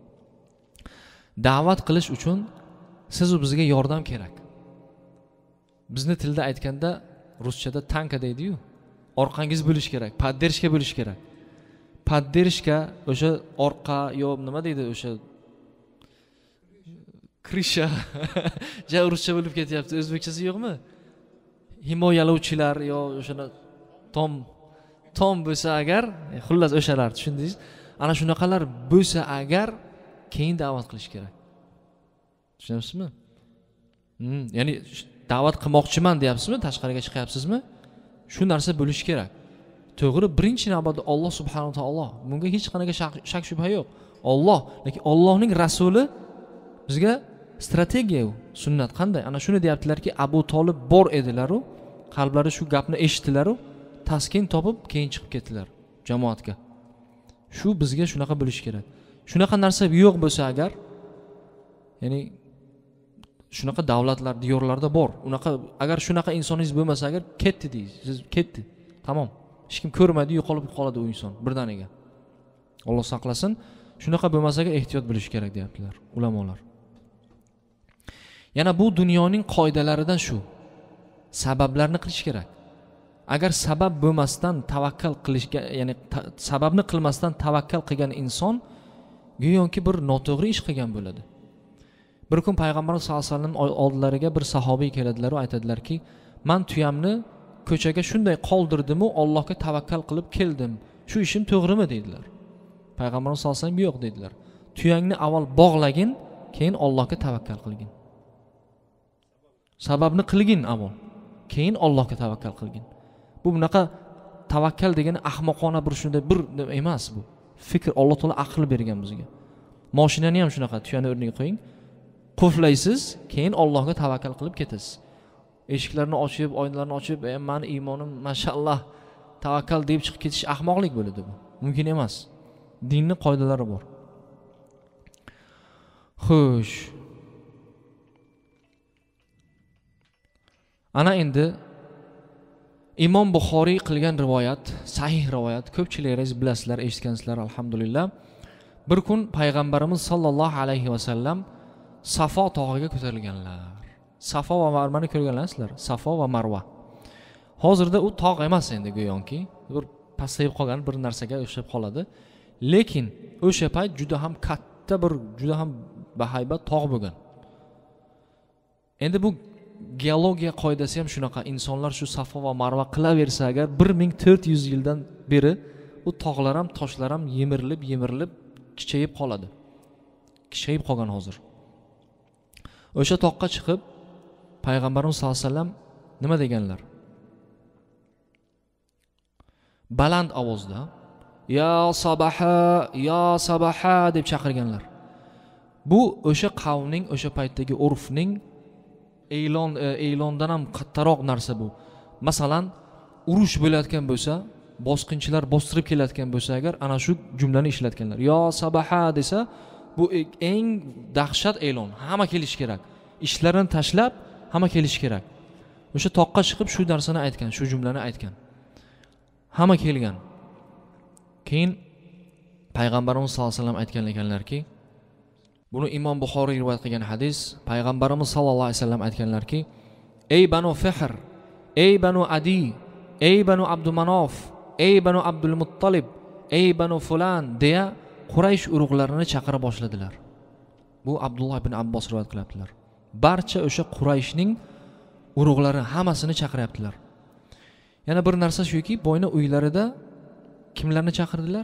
da'vat qilish uchun siz bizga yordam kerak. Bizni tilda aytganda, ruschada tanka deydi-yu, orqangiz bo'lish kerak, poddershka bo'lish kerak. Poddershka o'sha orqa yo nima deydi, o'sha Krisha. Ja ruscha bo'lib ketyapti. O'zbekchasi yo'qmi? Himoyalovchilar yo o'shana tom bo'lsa agar, xullas o'shalar, tushundingiz? Ana shunaqalar bo'lsa agar keyin da'vat qilish kerak. Tushunyapsizmi? Ya'ni da'vat qilmoqchiman deyapsizmi? Tashqariga chiqyapsizmi? Shu narsa bo'lishi kerak. To'g'ri, birinchi navbatda Alloh subhanahu va taolo. Bunga hech qanaqa shak shubha yo'q. Alloh, lekin Allohning rasuli bizga strategiya u, sunnat qanday? Ana shuni deyaptilarki, Abu Tolib bor edilar u, qalblari shu gapni eshitdilar u, taskin topib keyin chiqib ketdilar jamoatga. Shu bizga shunaqa bo'lish kerak. Shunaqa narsa yo'q bo'lsa agar, ya'ni shunaqa davlatlar, diyorlarda bor. Unaqa agar shunaqa insoningiz bo'lmasa agar ketdi deysiz. Siz ketdi. Tamom. Hech kim ko'rmaydi, yo'qolib qoladi u inson birdaniga. Alloh saqlasin. Shunaqa bo'lmasa agar ehtiyot bo'lish kerak deyaptilar ulamolar. Yana bu dunyoning qoidalaridan shu. Sabablarni qilish kerak. Agar sabab bo'lmasdan tavakkal qilishga, ya'ni sababni qilmasdan tavakkal qilgan inson go'yoki bir noto'g'ri ish qilgan bo'ladi. Bir kun payg'ambarimiz sollallohu alayhi vasallam oldilariga bir sahobiy keladilar va aytadilarki, "Men tuyamni ko'chaga shunday qoldirdim-u, Allohga tavakkal qilib keldim. Shu ishim to'g'rimi?" dedilar. Payg'ambarimiz sollallohu alayhi vasallam yo'q dedilar. Tuyangni avval bog'lagin, keyin Allohga tavakkal qilgin. Sababni qilgin avval, keyin Allohga tavakkal qilgin. Bu bunaqa tavakkal degani ahmoqona bir shunday bir emas bu. Fikr, Alloh taolo aql bergan bizga. Mashinani ham shunaqa tuyani o'rniga qo'ying. Quflaysiz, keyin Allohga tavakkal qilib ketasiz. Eshiklarni ochib, oynalarni ochib, "Men iymonim mashallah, tavakkal" deb chiqib ketish ahmoqlik bo'ladi bu. Mumkin emas. Dinning qoidalari bor. Xo'sh. Ana endi Imom Buxoriy qilgan rivoyat, sahih rivoyat, ko'pchiligingiz bilasizlar, eshitgansizlar alhamdulillah. Bir kun payg'ambarimiz sollallohu alayhi va sallam Safo tog'iga ko'tarilganlar. Safo va Marvani ko'rganlarsizlar, Safo va Marva. Hozirda u tog' emas endi go'yoki, bir pasayib qolgan bir narsaga o'xshab qoladi. Lekin o'sha payt juda ham katta bir, juda ham bahaybat tog' bo'lgan. Endi bu geologiya qoidasi ham shunaqa, insonlar shu Safo va Marva qilaversa agar 1400 yildan beri u tog'lar ham, toshlar ham yemirilib kichayib qoladi. Kichayib qolgan hozir. O'sha toqqa chiqib payg'ambarimiz sollallohu alayhi vasallam nima deganlar? Baland ovozda ya sabaha deb chaqirganlar. Bu o'sha qavmning o'sha paytdagi urfning e'londan ham kattaroq narsa bu. Masalan, urush bo'layotgan bo'lsa, bosqinchilar bostirib kelayotgan bo'lsa agar ana shu jumlani ishlatganlar. Ya sabaha desa, bu eng dahshat e'lon. Hamma kelish kerak. Ishlarini tashlab hamma kelish kerak. O'sha toqqa chiqib shu narsani aytgan, shu jumlani aytgan. Hamma kelgan. Keyin payg'ambarimiz sollallohu alayhi vasallam aytgan ekanlarki, buni Imom Buxoriy rivoyat qilgan hadis, payg'ambarimiz sollallohu alayhi vasallam aytganlarki, "Ey Banu Fihr, ey Banu Adi, ey Banu Abdumanof, ey Banu Abdul Muttalib, ey Banu Fulan" deya Quraysh urug'larini chaqira boshladilar. Bu Abdulloh ibn Abbos rivoyat qilyaptilar. Barcha o'sha Qurayshning urug'lari hammasini chaqiryaptilar. Yana bir narsa shuki, boyna uylarida kimlarni chaqirdilar?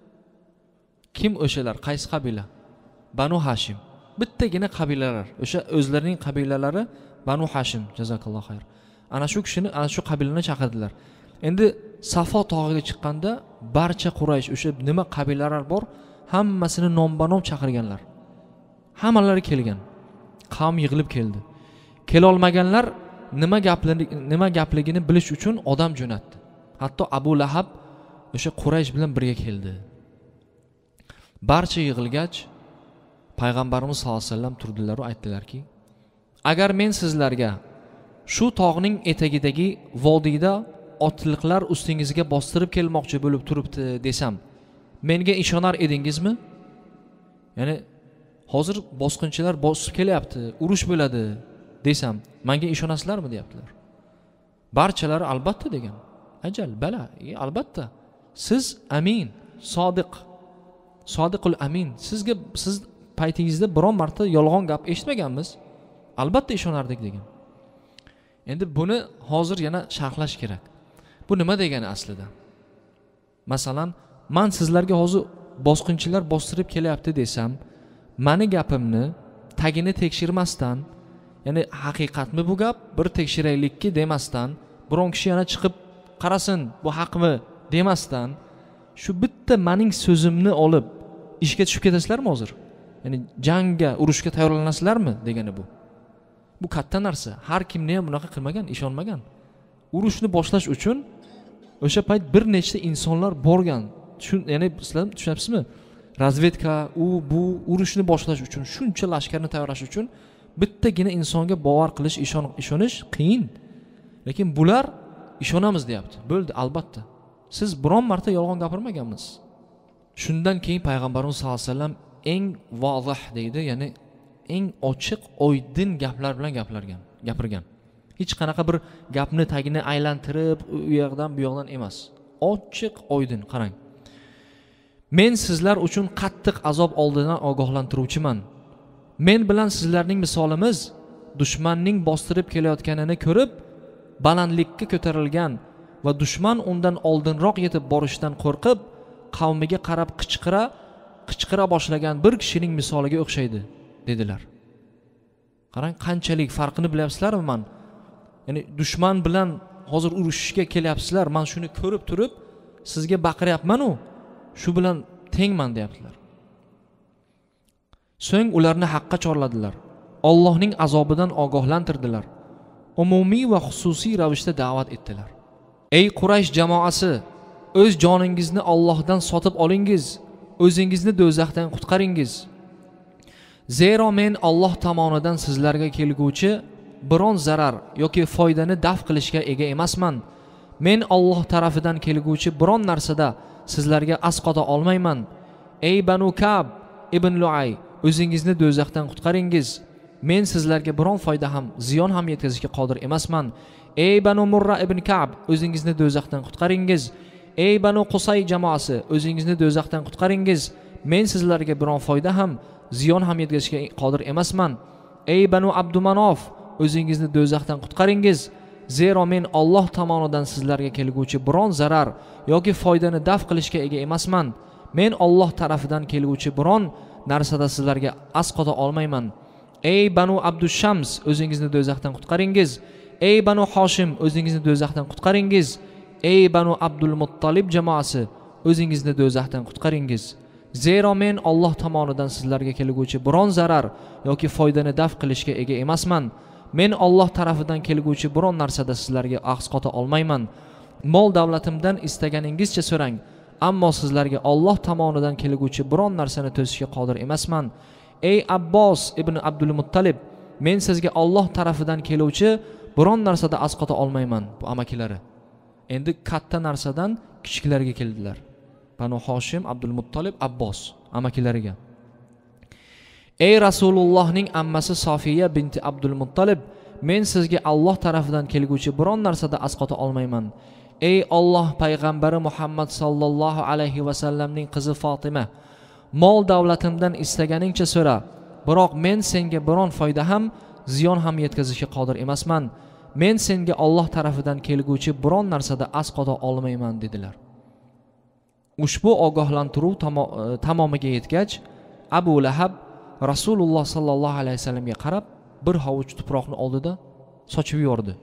Kim o'shalar? Qaysi qabila? Banu Hashim. Bittagina qabilalar. O'sha o'zlarining qabilalari Banu Hashim. Jazakalloh xayr. Ana shu kishini, ana shu qabilani chaqirdilar. Endi Safo tog'iga chiqqanda barcha Quraysh, o'sha nima qabilalar bor, hammasini nomma-nom chaqirganlar. Hammalari kelgan. Qavm yig'ilib keldi. Kela olmaganlar nima gapligini bilish uchun odam jo'natdi. Hatto Abu Lahab o'sha Quraysh bilan birga keldi. Barcha yig'ilgach payg'ambarimiz sollallohu alayhi vasallam turdilar va aytdilarki, "Agar men sizlarga shu tog'ning etagidagi vodiyda otliqlar ustingizga bostirib kelmoqchi bo'lib turibdi desam, menga ishonar edingizmi?" Ya'ni hozir bosqinchilar bosib kelyapti, urush bo'ladi desam, menga ishonasizlarmi deyaptilar. Barchalari albatta degan. Ajal, bala, albatta. Siz amin, sodiqul amin. Siz paytingizda biron marta yolg'on gap eshitmaganmiz, albatta ishonardik degan. Endi buni hozir yana sharhlash kerak. Bu nima degani aslida? Masalan, men sizlarga hozir bosqinchilar bostirib kelyapti desam, meni gapimni tagini tekshirmasdan, ya'ni haqiqatmi bu gap, bir tekshiraylikki demasdan, biron kishi yana chiqib qarasin, bu haqmi demasdan, shu bitta mening so'zimni olib ishga tushib ketasizlarmi hozir? Ya'ni jangga, urushga tayyorlanasizlarmi degani bu. Bu katta narsa. Har kimni ham bunaqa qilmagan, ishonmagan. Urushni boshlash uchun o'sha payt bir nechta insonlar borgan. Ya'ni sizlar tushunasizmi? Razvedka, bu urushni boshlash uchun, shuncha lashkarni tayyorlash uchun bittagina insonga bovar qilish, ishonish qiyin. Lekin bular ishonamiz deyapti. Bo'ldi, albatta. Siz biron marta yolg'on gapirmaganmisiz? Shundan keyin payg'ambarimiz sollallohu alayhi vasallam eng vozih deydi, ya'ni eng ochiq, oydin gaplar bilan gapirgan. Hech qanaqa bir gapni tagini aylantirib, u yoqdan bu yoqdan emas. Ochiq, oydin, qarang. Men sizlar uchun qattiq azob oldidan ogohlantiruvchiman. Men bilan sizlarning misolimiz dushmanning bostirib kelayotganini ko'rib, balandlikka ko'tarilgan va dushman undan oldinroq yetib borishdan qo'rqib, qavmiga qarab qichqira boshlagan bir kishining misoliga o'xshaydi, dedilar. Qarang, qanchalik farqini bilyapsizlarmi men? Ya'ni dushman bilan hozir urushishga kelyapsizlar, men shuni ko'rib turib sizga baqiryapman-u, shu bilan tengman deyaptilar. So'ng ularni haqqa chorladilar. Allohning azobidan ogohlantirdilar. Umumiy va xususiy ravishda da'vat etdilar. Ey Quraysh jamoasi, o'z joningizni Allohdan sotib olingiz, o'zingizni do'zaxdan qutqaringiz. Zero men Alloh tomonidan sizlarga kelguvchi biron zarar yoki foydani daf qilishga ega emasman. Men Alloh tarafidan kelguvchi biron narsada sizlarga asqota olmayman. Ey Banu Kab ibn Luay, o'zingizni do'zaxdan qutqaringiz. Men sizlarga biron foyda ham, ziyon ham yetkazishga qodir emasman. Ey Banu Murra ibn Kab, o'zingizni do'zaxdan qutqaringiz. Ey Banu Qusay jamoasi, o'zingizni do'zaxdan qutqaringiz. Men sizlarga biron foyda ham, ziyon ham yetkazishga qodir emasman. Ey Banu Abdumanof, o'zingizni do'zaxdan qutqaringiz. Zero men Alloh tomonidan sizlarga kelguvchi biron zarar yoki foydani daf qilishga ega emasman. Men Alloh tarafidan kelguvchi biron narsada sizlarga asqota olmayman. Ey Banu Abdushams, o'zingizni do'zaxdan qutqaringiz. Ey Banu Hoshim, o'zingizni do'zaxdan qutqaringiz. Ey Banu Abdul Muttalib jamoasi, o'zingizni do'zaxdan qutqaringiz. Zero men Alloh tomonidan sizlarga kelguvchi biron zarar yoki foydani daf qilishga ega emasman. Men Alloh tarafidan kelguvchi biron narsada sizlarga asqota olmayman. Mol davlatimdan istaganingizcha so'rang, ammo sizlarga Alloh tomonidan kelguvchi biron narsani to'sishga qodir emasman. Ey Abbos ibn Abdul Muttalib, men sizga Alloh tarafidan keluvchi biron narsada asqota olmayman. Bu amakilari. Endi katta narsadan kichiklarga keldilar. Banu Hoshim, Abdul Muttalib, Abbos amakilariga. Ey Rasulullohning ammasi Sofiya binti Abdul Muttalib, men sizga Alloh tarafidan kelguvchi biron narsada asqota olmayman. Ey Alloh payg'ambari Muhammad sallallohu alayhi va sallamning qizi Fatima, mol davlatimdan istaganingcha so'ra, biroq men senga biron foyda ham, ziyon ham yetkazishga qodir emasman. Men senga Alloh tarafidan kelguvchi biron narsada asqota olmayman, dedilar. Ushbu ogohlantiruv tamomiga yetgach, Abu Lahab Rasululloh sallallohu alayhi vasallamga qarab, bir hovuch tuproqni oldida sochib yubordi.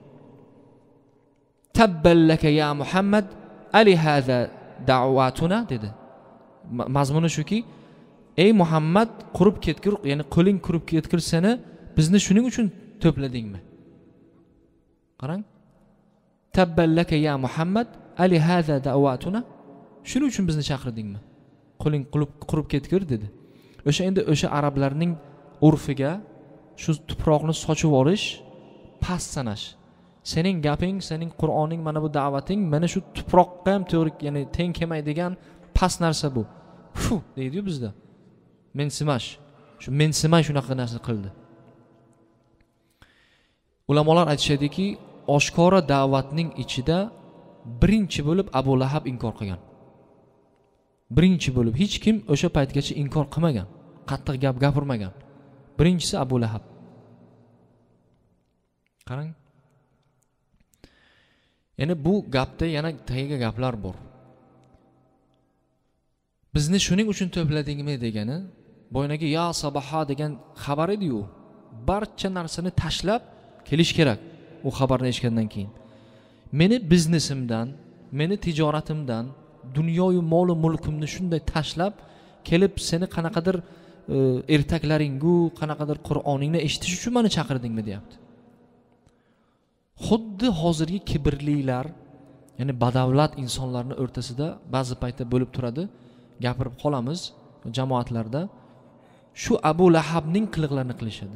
Tabballaka ya Muhammad, ali hada da'watuna, dedi. Mazmuni shuki, ey Muhammad, qurib ketgur, ya'ni qo'ling qurib ketgur seni bizni shuning uchun to'pladingmi? Qarang. Tabballaka ya Muhammad, ali hada da'watuna, shuning uchun bizni chaqirdingmi? Qo'ling qurib ketgur, dedi. O'sha endi o'sha arablarning urfiga shu tuproqni sochib olish, past sanash. Sening gaping, sening Qur'oning, mana bu da'vating mana shu tuproqqa ham to'g'ri, ya'ni teng kelmaydigan past narsa bu. Fu deydi-yu bizda. Mensimash. Shu mensimay shunaqa narsa qildi. Ulamolar aytishadiki, oshkora da'vatning ichida birinchi bo'lib Abu Lahab inkor qilgan. Birinchi bo'lib hech kim o'sha paytgacha inkor qilmagan. qattiq gap gapirmagan. Birinchisi Abu Lahab. Qarang. Ya'ni bu gapda yana tagiga gaplar bor. Bizni shuning uchun to'pladingmi degani, boyagi ya sabaha degan xabar edi-yu. Barcha narsani tashlab kelish kerak u xabarni eshitgandan keyin. Meni biznesimdan, meni tijoratimdan, dunyoyu mol-u mulkimni shunday tashlab kelib seni qanaqadir ertaklaringu, qanaqadir Qur'oningni eshitish uchun meni chaqirdingmi deyapti. Xuddi hozirgi kibrlilar, ya'ni badavlat insonlarning o'rtasida ba'zi paytda bo'lib turadi, gapirib qolamiz jamoatlarda. Shu Abu Lahabning qiliqlarini qilishadi.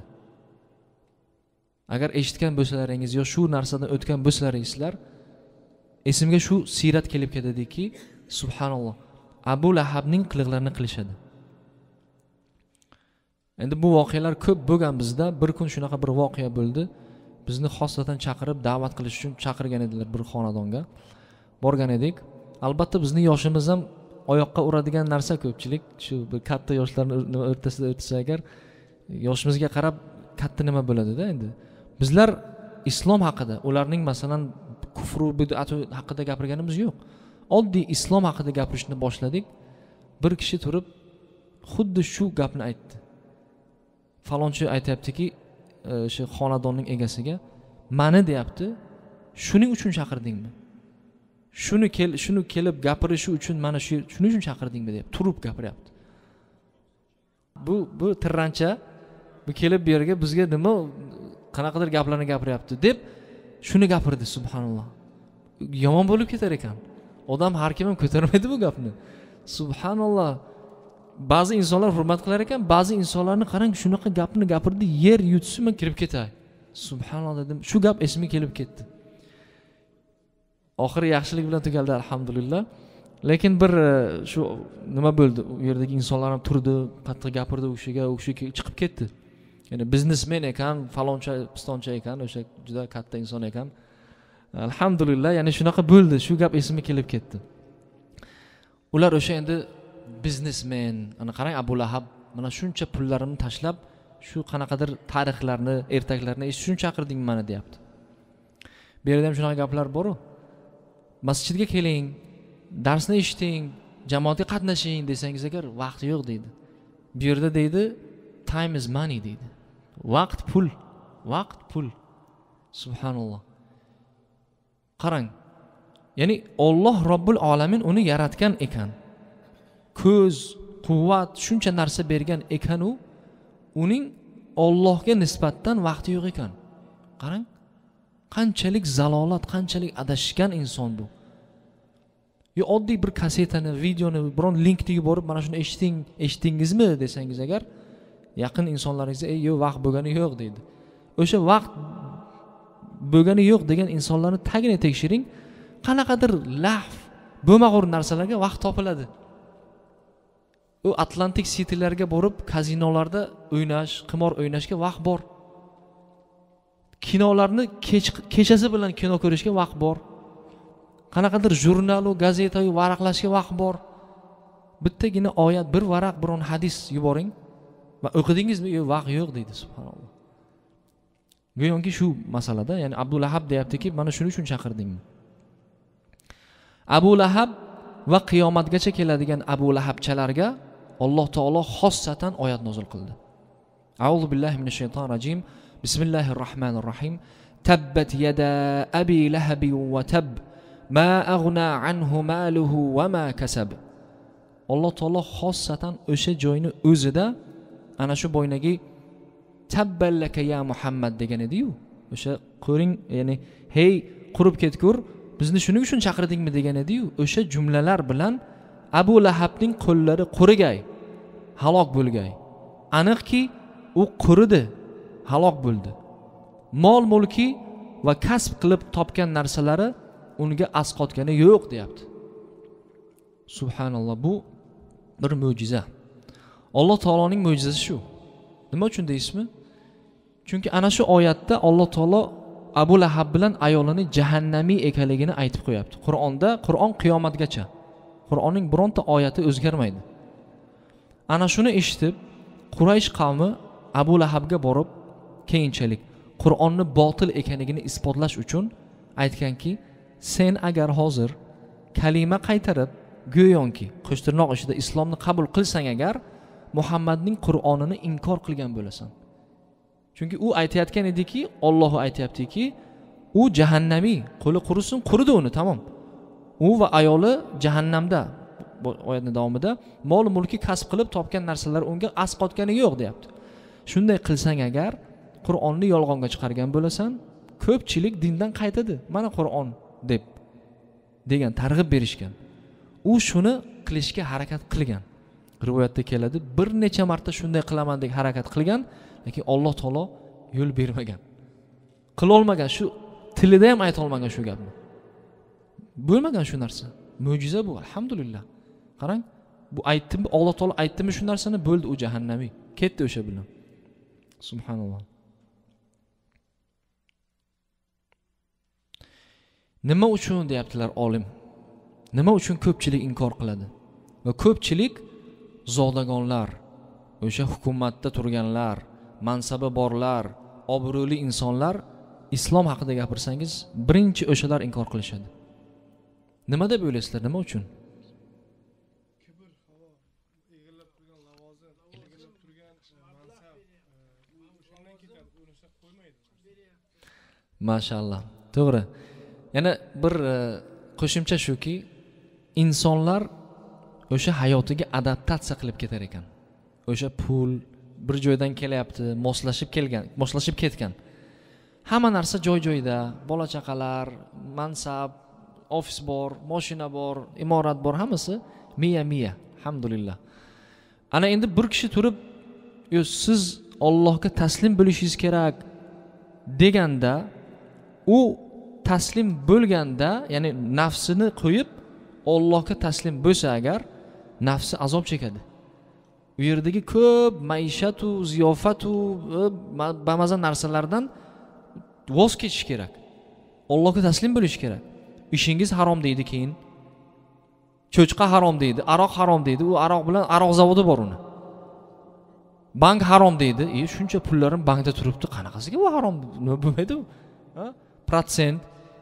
Agar eshitgan bo'lsalaringiz yo shu narsadan o'tgan bo'lsalaringizlar, esimga shu siyrat kelib ketadiki, subhanalloh, Abu Lahabning qiliqlarini qilishadi. Endi bu voqealar ko'p bo'lgan bizda. Bir kun shunaqa bir voqea bo'ldi. Bizni xosatan chaqirib da'vat qilish uchun chaqirgan edilar bir xonadonga. Borgan edik. Albatta bizni yoshimiz ham oyoqqa uradigan narsa ko'pchilik shu bir katta yoshlarning o'rtasida o'tsa agar yoshimizga qarab katta nima bo'ladi-da endi. Bizlar islom haqida, ularning masalan kufru bid'at haqida gapirganimiz yo'q. Oddiy islom haqida gapirishni boshladik. Bir kishi turib xuddi shu gapni aytdi. Falonchi aytayaptiki, o'sha xonadonning egasiga, "Meni deyapti, shuning uchun chaqirdingmi? Shuni kelib gapirishi uchun mana shuning uchun chaqirdingmi?" deb turib gapiryapti. Bu tirrancha bu kelib bu yerga bizga nima qanaqadir gaplarni gapiryapti deb shuni gapirdi, subhanalloh. Yomon bo'lib ketar ekan. Odam har kim ham ko'tarmaydi bu gapni. Subhanalloh. Ba'zi insonlar hurmat qilar ekan, ba'zi insonlarni qarang, shunaqa gapni gapirdi, yer yutsin men kirib ketay. Subhanalloh dedim. Shu gap esimga kelib ketdi. Oxiri yaxshilik bilan tugaldi, alhamdulillah. Lekin bir shu nima bo'ldi? U yerdagi insonlar ham turdi, qattiq gapirdi u kishi chiqib ketdi. Ya'ni biznesmen ekan, faloncha, pistoncha ekan, o'sha juda katta inson ekan. Alhamdulillah, ya'ni shunaqa bo'ldi. Shu gap esimga kelib ketdi. Ular o'sha endi biznesmen, ana qarang, Abu Lahab mana shuncha pullarimni tashlab, shu qanaqadir tarixlarni, ertaklarni eshitish uchun chaqirding meni deyapti. Bu yerda ham shunaqa gaplar bor-ku. Masjidga keling, darsni eshiting, jamoatga qatnashing desangiz agar vaqti yo'q deydi. Bu yerda deydi, time is money deydi. Vaqt pul, vaqt pul. Subhanalloh. Qarang. Ya'ni Alloh Robbul Alamin uni yaratgan ekan. Ko'z, quvvat, shuncha narsa bergan ekan u, uning Allohga nisbatan vaqti yo'q ekan. Qarang. Qanchalik zalolat, qanchalik adashgan inson bu. Yo oddiy bir kasetani, videoni biron linkni yuborib, mana shuni eshitdingizmi desangiz agar, yaqin insonlaringizga yo'q, vaqt bo'lgani yo'q deydi. O'sha vaqt bo'lgani yo'q degan insonlarni tagini tekshiring, qanaqadir lahv, bo'lmag'ur narsalarga vaqt topiladi. U Atlantik City'larga borib, kazinolarda o'ynash, qimor o'ynashga vaqt bor. Kinolarni kechasi bilan kino ko'rishga vaqt bor. Qanaqadir jurnal, gazeta varaqlashga vaqt bor. Bittagina oyat, bir varaq, biron hadis yuboring va o'qidingizmi? Yo'q, vaqt yo'q deydi, subhanalloh. Go'yoki shu masalada, ya'ni Abu Lahab deyaptiki, mana shuning uchun chaqirdingmi? Abu Lahab va qiyomatgacha keladigan Abu Lahabchalarga Alloh taolo xossatan oyat nozil qildi. A'udhu billahi minash shaytonir rojim. Bismillahirrahmanirrahim. Tabbat yada abi lahab wa tab ma aghna anhu maluhu wa ma kasab. Alloh taolo xossatan o'sha joyni o'zida ana shu boynagi tabballaka ya Muhammad degan edi-yu. O'sha qo'ring, ya'ni hey qurib ketgur, bizni shuning uchun chaqirdingmi degan edi-yu. O'sha jumlalar bilan Abu Lahabning qo'llari qurigay, halok bo'lgay. Aniqki u quridi, halok bo'ldi. Mol mulki va kasb qilib topgan narsalari unga asqotgani yo'q deyapti. Subhanalloh, bu bir mo'jiza. Alloh taoloning mo'jizasi shu. Nima uchun deysizmi? Chunki ana shu oyatda Alloh taolo Abu Lahab bilan ayolini jahannamiy ekanligini aytib qo'yapti. Qur'onda, Qur'on qiyomatgacha. Qur'onning bironta oyati o'zgarmaydi. Ana shuni eshitib, Quraysh qavmi Abu Lahabga borib keyinchalik Qur'onni botil ekanligini isbotlash uchun aytganki, sen agar hozir kalima qaytarib go'yoki qo'shtirnoq ichida islomni qabul qilsang agar Muhammadning Qur'onini inkor qilgan bo'lasan. Chunki u aytayotgan ediki, Alloh aytayaptiki, u jahannamiy, qo'li qurisin, quridi uni, tamom. U va ayoli jahannamda. Bu oyatning davomida mol mulki kasb qilib topgan narsalar unga asqotgani yo'q deyapti. Shunday qilsang agar Qur'onni yolg'onga chiqargan bo'lasan, ko'pchilik dindan qaytadi. Mana Qur'on degan targ'ib berishgan. U shuni qilishga harakat qilgan. Rivoyatda keladi, bir necha marta shunday qilaman deb harakat qilgan, lekin Alloh taolo yo'l bermagan. Qila olmagan, shu tilida ham ayta olmagan shu gapni. Bo'lmagan shu narsa. Mo'jiza bu, alhamdulillah. Qarang, bu aytdimi, Alloh taolo aytdimi shu narsani, bo'ldi, u jahannamiy. Ketdi o'sha bilan. Subhanalloh. Nima uchun deyaptilar olim? Nima uchun ko'pchilik inkor qiladi? Va ko'pchilik zodagonlar, o'sha hukumatda turganlar, mansabi borlar, obro'li insonlar islom haqida gapirsangiz, birinchi o'shalar inkor qilishadi. Nima deb o'ylaysizlar? Nima uchun? Kibr, havo, egallab turgan lavozim, egallab turgan mansab, o'shandan ketadi, o'lsa qo'ymaydi. Mashallah. To'g'ri. Yana bir qo'shimcha shuki, insonlar o'sha hayotiga adaptatsiya qilib ketar ekan. O'sha pul bir joydan kelyapti, moslashib ketgan. Hamma narsa joy-joyida, bola chaqalar, mansab, ofis bor, mashina bor, imorat bor, hammasi miya, alhamdulillah. Ana endi bir kishi turib, "Yo, siz Allohga taslim bo'lishingiz kerak" deganda, u taslim bo'lganda, ya'ni nafsini qo'yib Allohga taslim bo'lsa agar, nafsi azob chekadi. U yerdagi ko'p maishatu, ziyofatu, ba'zi narsalardan voz kechish kerak. Allohga taslim bo'lish kerak. Ishingiz harom deydi keyin. Cho'chqa harom deydi, aroq harom deydi. U aroq bilan aroq zavodi bor uni. Bank harom deydi. Shuncha pullarim bankda turibdi, qanaqasiga bu harom? Nima bo'lmaydi u? Ha? Protsent,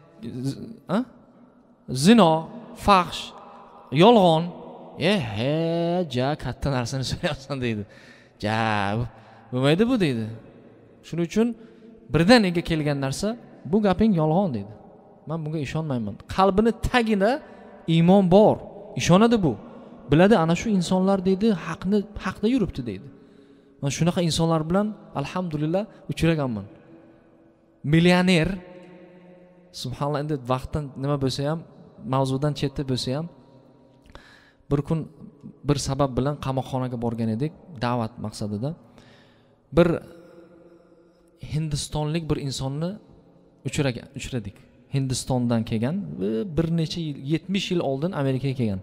zino, fahsh, yolg'on. Katta narsani so'rayapsan deydi. Bo'lmaydi bu deydi. Shuning uchun birdaniga kelgan narsa, bu gaping yolg'on deydi. Men bunga ishonmayman. Qalbini tagida iymon bor, ishonadi bu. Biladi, ana shu insonlar deydi, haqda yuribdi deydi. Men shunaqa insonlar bilan alhamdulillah uchraganman. Millioner, subhanalloh, endi vaqtdan nima bo'lsa ham, mavzudan chetda bo'lsa ham, bir kun bir sabab bilan qamoqxonaga borgan edik, da'vat maqsadida. Bir Hindistonlik bir insonni uchradik. Hindistondan kelgan, bir necha yil, 70 yil oldin Amerikaga kelgan.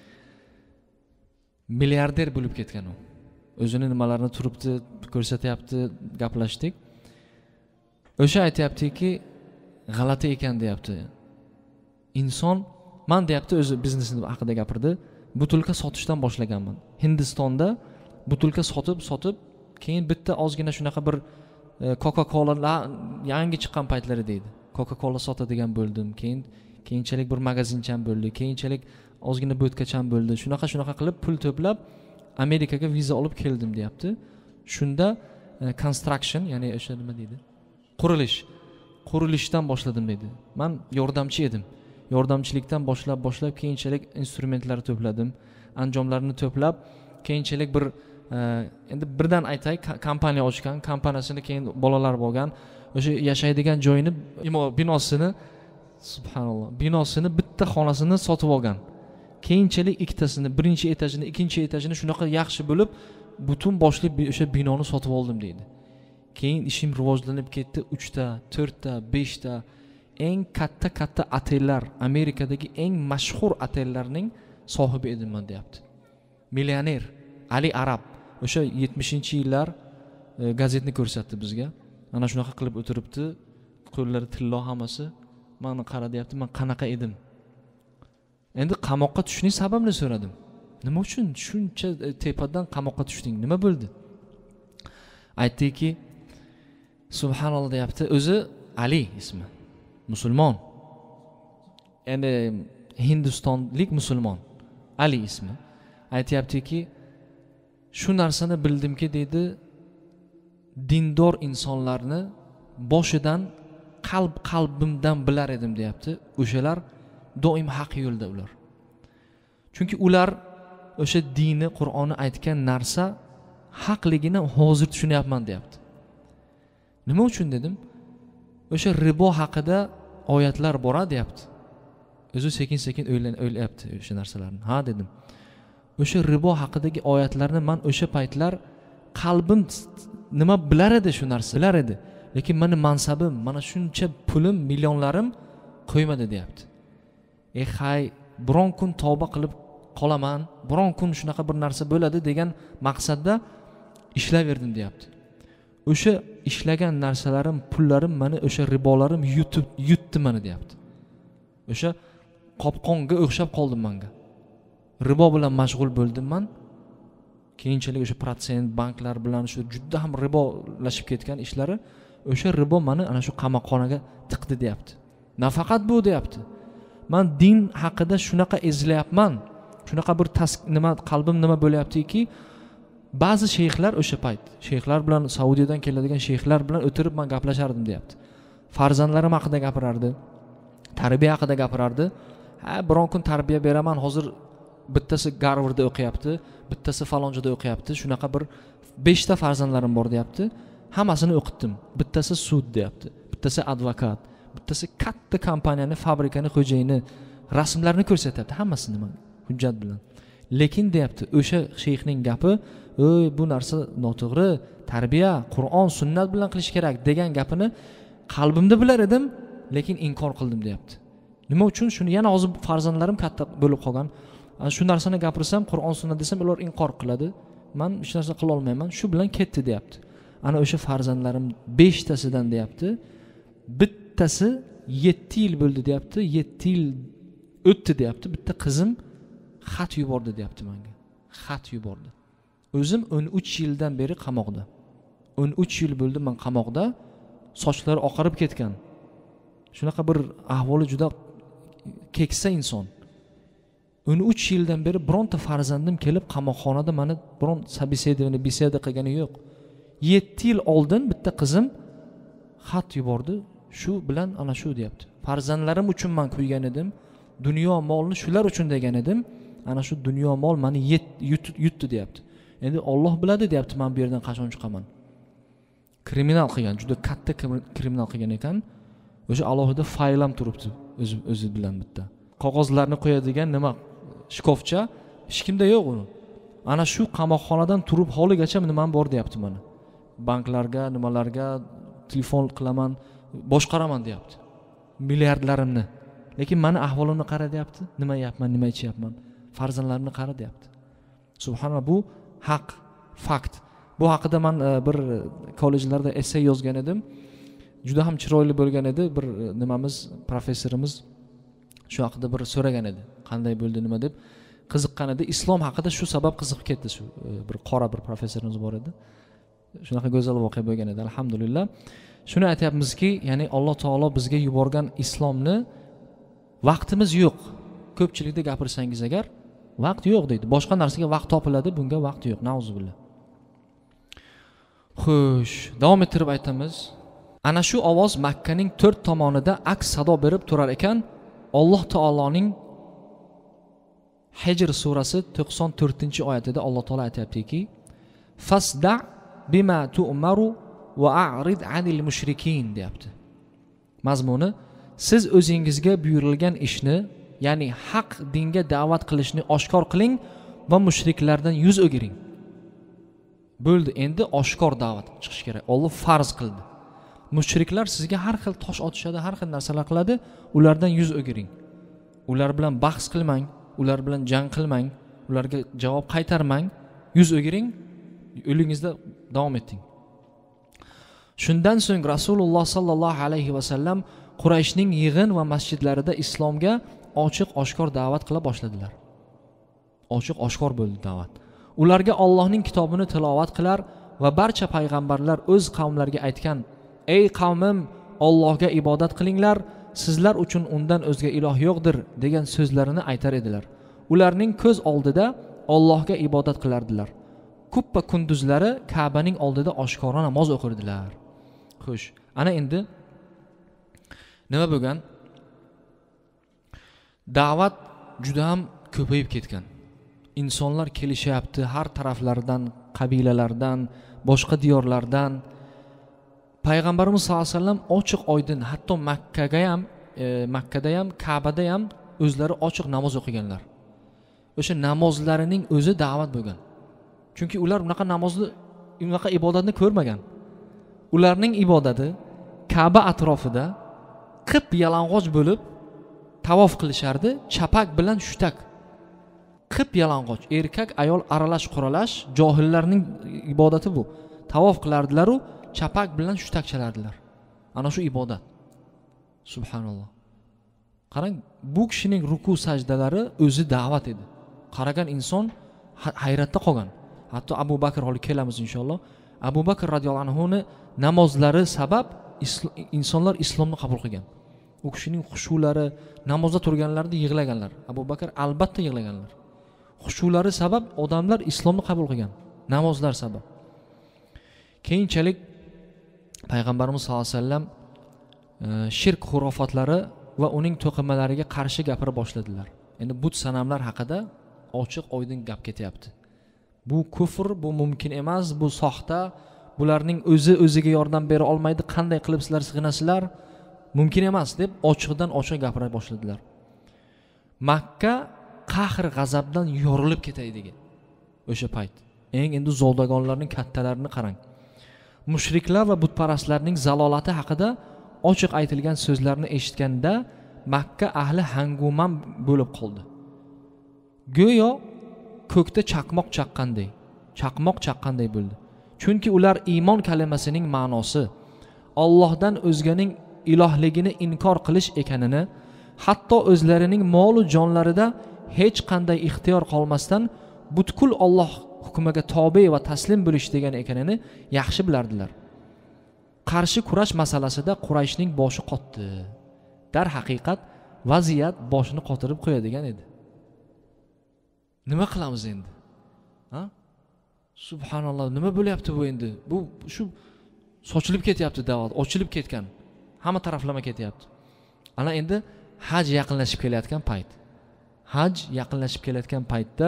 Milliarder bo'lib ketgan u. O'zini nimalarni turibdi, ko'rsatyapti, gaplashdik. O'sha aytayaptiki, g'alati ekan deyapti. Inson, men deyapti, o'zi biznesini haqida gapirdi. Butilka sotishdan boshlaganman. Hindistonda butilka sotib, keyin bitta ozgina shunaqa bir Coca-Cola yangi chiqqan paytlari deydi. Coca-Cola sotadigan bo'ldim. Keyinchalik bir magazincham bo'ldi. Keyinchalik ozgina bo'tkacham bo'ldi. Shunaqa qilib pul to'plab Amerikaga viza olib keldim deyapti. Shunda construction, ya'ni o'sha nima deydi? Qurilishdan boshladim deydi. Men yordamchi edim. Yordamchilikdan boshlab keyinchalik instrumentlar to'pladim, anjomlarni to'plab, keyinchalik bir endi birdan aytay, kompaniya ochgan, kompaniyasini keyin bolalar bo'lgan, o'sha yashaydigan joyini, binosini, subhanalloh, binosini bitta xonasini sotib olgan. Keyinchalik ikkitasini, birinchi etajini, ikkinchi etajini shunaqa yaxshi bo'lib, butun boshli o'sha binoni sotib oldim deydi. Keyin ishim rivojlanib ketdi, 3 ta, 4 ta, 5 ta eng katta otellar, Amerikadagi eng mashhur otellarning sohibi edim men deyapti. Millioner Ali Arab o'sha 70-yillar gazetni ko'rsatdi bizga. Mana shunaqa qilib o'tiribdi, qo'llari tillo hammasi. Meni qara deyapti, men qanaqa edim? Endi qamoqqa tushishning sababini so'radim. Nima uchun shuncha tepadan qamoqqa tushding? Nima bo'ldi? aytdiki, subhanalloh deyapti, o'zi Ali ismi, musulmon, endi hindistonlik musulmon, Ali ismi. Aytyaptiki, shu narsani bildimki deydi, dindor insonlarni boshidan qalbimdan bilar edim deyapti. O'shalar doim haq yo'lda ular. Chunki ular o'sha dini, Qur'onni aytgan narsa haqligini hozir tushunyapman deyapti. Nima uchun dedim? O'sha ribo haqida oyatlar bora deyapti. O'zi sekin-sekin o'ylayapti o'sha narsalarni. Ha dedim. O'sha ribo haqidagi oyatlarni men o'sha paytlar qalbim nima bilar edi, shu narsa bilar edi. Lekin meni mansabim, mana shuncha pulim, millionlarim qo'ymadi deyapti. Hay, biron kun tavba qilib qolaman, biron kun shunaqa bir narsa bo'ladi degan maqsadda ishlayverdim deyapti. O'sha ishlagan narsalarim, pullarim meni o'sha ribolarim yutdi meni deyapti. O'sha qopqonga o'xshab qoldim menga. Ribo bilan mashg'ul bo'ldim men. Keyinchalik o'sha protsent, banklar bilan shu juda ham ribolashib ketgan ishlari, o'sha ribo meni ana shu qamoqxonaga tiqdi deyapti. Nafaqat bu deyapti. Men din haqida shunaqa ezilyapman. Shunaqa bir nima qalbim nima bo'lyaptiki, ba'zi sheyxlar o'sha payt, sheyxlar bilan Saudiyadan keladigan sheyxlar bilan o'tirib men gaplashardim deyapti. Farzandlarim haqida gapirardi, tarbiya haqida gapirardi. Biron kun tarbiya beraman, hozir bittasi Garvardda o'qiyapti, bittasi falonjoda o'qiyapti. Shunaqa bir 5 ta farzandlarim bor deyapti. Hammasini o'qitdim. Bittasi sud deyapti, bittasi advokat, bittasi katta kompaniyani, fabrikani xo'jayini, rasmlarni ko'rsatyapti, hammasini men hujjat bilan. Lekin deyapti, o'sha sheyxning gapi, "O'y, bu narsa noto'g'ri, tarbiya, Qur'on, sunnat bilan qilish kerak" degan gapini qalbimda bilar edim, lekin inkor qildim deyapti. Nima uchun? Shuni yana hozir farzandlarim katta bo'lib qolgan. Shu narsani gapirsam, Qur'on, sunnat desam, ular inkor qiladi. Men hech narsa qila olmayman. Shu bilan ketdi deyapti. Ana o'sha farzandlarim 5 tasidan deyapti, bittasi 7 yil bo'ldi deyapti, 7 yil o'tdi deyapti. Bitta qizim xat yubordi deyapti menga. Xat yubordi. O'zim 13 yildan beri qamoqda. 13 yil bo'ldi men qamoqda, sochlari oqarib ketgan. Shunaqa bir ahvoli juda keksa inson. 13 yildan beri bironta farzandim kelib qamoqxonada meni biron besiya qilgani yo'q. 7 yil oldin bitta qizim xat yubordi. Shu bilan ana shu deyapti. Farzandlarim uchun men qo'ygan edim. Dunyo molni shular uchun degan edim. Ana shu dunyo mol meni yutdi deyapti. Endi Alloh biladi deyapti, men bu yerdan qachon chiqaman. Kriminal qilgan, juda katta kriminal qilgan ekan. O'sha alohida fayl ham turibdi o'zi bilan bitta. Qog'ozlarni qo'yadigan nima shkofcha, hech kimda yo'q uni. Ana shu qamoqxonadan turib holigacha nimam bor deyapti mana. Banklarga, nimalarga telefon qilaman, boshqaraman deyapti. Milliardlarimni. Lekin meni ahvolimni qara deyapti. Nima yeyapman, nima ichyapman? Farzandlarimni qara deyapti. Subhanalloh, bu haq, fakt. Bu haqida men bir kollejlarda essay yozgan edim. Juda ham chiroyli bo'lgan edi. Bir nimamiz, professorimiz shu haqida bir so'ragan edi. Qanday bo'ldi, nima deb qiziqqan edi. Islom haqida shu sabab qiziqib ketdi. Shu bir qora bir professorimiz bor edi. Shunaqa go'zal voqea bo'lgan edi, alhamdulillah. Shuni aytyapmizki, ya'ni Alloh taolo bizga yuborgan islomni vaqtimiz yo'q. Ko'pchilikda gapirsangiz agar vaqt yo'q deydi. Boshqa narsaga vaqt topiladi, bunga vaqt yo'q. Nauzubillah. Xo'sh, davom ettirib aytamiz. Ana shu ovoz Makkaning 4 tomonida aks sado berib turar ekan, Alloh taoloning Hijr surasi 94-oyatida Alloh taolo aytayaptiki: "Fasda bima tu'maru va a'rid 'anil mushrikin" deyapti. Mazmuni, siz o'zingizga buyurilgan ishni, ya'ni haq dinga da'vat qilishni oshkor qiling va mushriklardan yuz o'giring. Bo'ldi, endi oshkor da'vat chiqish kerak. Alloh farz qildi. Mushriklar sizga har xil tosh otishadi, har xil narsalar qiladi, ulardan yuz o'giring. Ular bilan bahs qilmang, ular bilan jang qilmang, ularga javob qaytarmang, yuz o'giring, yo'lingizda davom eting. Shundan so'ng Rasululloh sallallohu alayhi va sallam Qurayshning yig'in va masjidlarida islomga ochiq oshkor da'vat qila boshladilar. Ochiq oshkor bo'ldi da'vat. Ularga Allohning kitobini tilovat qilar va barcha payg'ambarlar o'z qavmlariga aytgan: ey qavmim, Allohga ibodat qilinglar, sizlar uchun undan o'zga iloh yo'qdir degan so'zlarini aytar edilar. Ularning ko'z oldida Allohga ibodat qilardilar. Kuppa kunduzlari Ka'baning oldida oshkora namoz o'qirdilar. Xo'sh, ana endi nima bo'lgan? Da'vat juda ham ko'payib ketgan. İnsonlar kelishyapti har taraflardan, qabilalardan, boshqa diyorlardan. Payg'ambarimiz sollallohu alayhi vasallam ochiq oydin, hatto Makkada ham, Ka'bada ham o'zlari ochiq namoz o'qiganlar. O'sha namozlarining o'zi da'vat bo'lgan. Chunki ular bunaqa namozni, bunaqa ibodatni ko'rmagan. Ularning ibodati Ka'ba atrofida qip yalang'och bo'lib tavof qilishardi, chapak bilan shutak. Qip yalang'och, erkak ayol aralash quralash, johillarning ibodati bu. Tavof qilardilar-u, chapak bilan shutak chalardilar. Ana shu ibodat. Subhanalloh. Qarang, bu kishining ruku sajdalari o'zi da'vat edi. Qaragan inson hayratda qolgan. Hatto Abu Bakr holi kelamiz inshaalloh. Abu Bakr radhiyallohu anhu ni namozlari sabab insonlar islomni qabul qilgan. U kishining xushulari, namozda turganlarida yig'laganlar. Abu Bakr albatta yig'laganlar. Xushulari sabab odamlar islomni qabul qilgan. Namozlar sabab. Keyinchalik payg'ambarimiz sollallohu alayhi vasallam shirk xurofatlari va uning to'qimalariga qarshi gapira boshladilar. Endi but sanamlar haqida ochiq oydin gap ketyapti. Bu kufr, bu mumkin emas, bu soxta, bularning o'ziga yordam bera olmaydi, qanday qilib sizlar sig'inasizlar? Mumkin emas deb ochiqdan ochiq gapira boshladilar. Makka qahr g'azabdan yorilib ketay degan o'sha payt. Endi zodagonlarning kattalarini qarang. Mushriklar va butparastlarning zalolati haqida ochiq aytilgan so'zlarni eshitganda Makka ahli hangumam bo'lib qoldi. Go'yo ko'kda chaqmoq chaqqanday bo'ldi. Chunki ular iymon kalimasining ma'nosi Allohdan o'zganing ilohligini inkor qilish ekanini, hatto o'zlarining mol va jonlarida hech qanday ixtiyor qolmasdan butkul Alloh hukmiga tobe va taslim bo'lish degan ekanini yaxshi bilardilar. Qarshi kurash masalasida Qurayshning boshi qotdi. Dar haqiqat vaziyat boshini qotirib qo'yadigan edi. Nima qilamiz endi? Ha? Subhanalloh, nima bo'lyapti bu endi? Bu shu sochilib ketyapti da'vat, ochilib ketgan. Hamma taraflama ketyapti. Ana endi haj yaqinlashib kelayotgan payt. Haj yaqinlashib kelayotgan paytda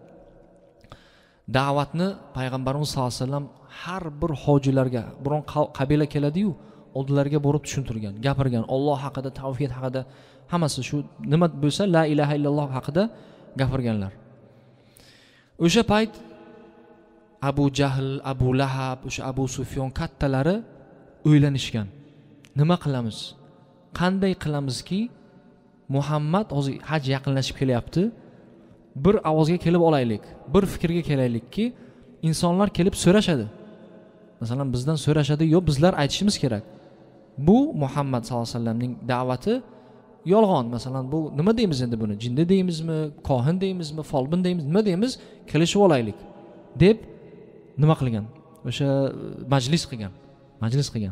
da'vatni payg'ambarimiz sollallohu alayhi vasallam har bir hojilarga, biron qabila keladi-yu, oldilariga borib tushuntirgan, gapirgan, Alloh haqida, tavhid haqida, hammasi shu nima bo'lsa la ilaha illalloh haqida gapirganlar. O'sha payt Abu Jahl, Abu Lahab, o'sha Abu Sufyon kattalari o'ylanishgan. Nima qilamiz? Qanday qilamizki Muhammad hozir haj yaqinlashib kelyapti. Bir ovozga kelib olaylik, bir fikrga kelaylikki, insonlar kelib so'rashadi. Masalan, bizdan so'rashadi, yo bizlar aytishimiz kerak. Bu Muhammad sallallohu alayhi vasallamning da'vati yolg'on. Masalan, bu nima deymiz endi buni? Jinni deymizmi, kohin deymizmi, folbin deymiz, nima deymiz? Kelishib olaylik deb nima qilgan? O'sha majlis qilgan.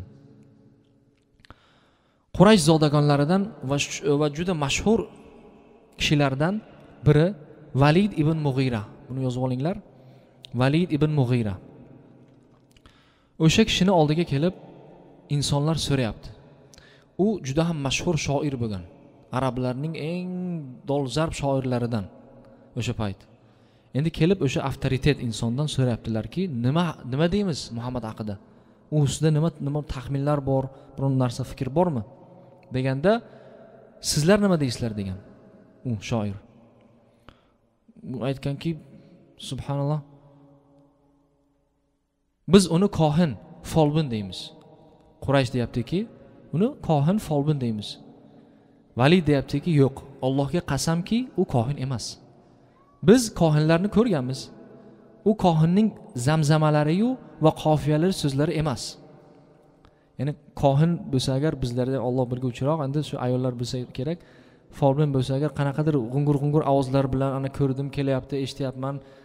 Quraysh zodagonlaridan va juda mashhur kishilardan biri Valid ibn Mughira. Buni yozib olinglar. Valid ibn Mughira. O'sha kishini oldiga kelib insonlar so'rayapti. U juda ham mashhur shoir bo'lgan. Arablarning eng dolzarb shoirlaridan o'sha payt. Endi kelib o'sha avtoritet insondan so'rayaptilarki, nima deymiz Muhammad haqida? U ustida nima taxminlar bor, biron narsa fikr bormi? Deganda, sizlar nima deysizlar degan. U shoir. U aytganki, subhanalloh, biz uni kohin, folbin deymiz. Quraysh deyaptiki, uni kohin, folbin deymiz. Valid deyaptiki, yo'q, Allohga qasamki, u kohin emas. Biz kohinlarni ko'rganmiz. U kohinning zamzamalari-yu va qofiyalari so'zlari emas. Ya'ni kohin bo'lsa agar bizlarda Alloh bilguvchiroq, endi shu ayollar bilsa kerak, folbin bo'lsa agar qanaqadir g'ungur ovozlar bilan ana ko'rdim, kelyapti, eshityapman,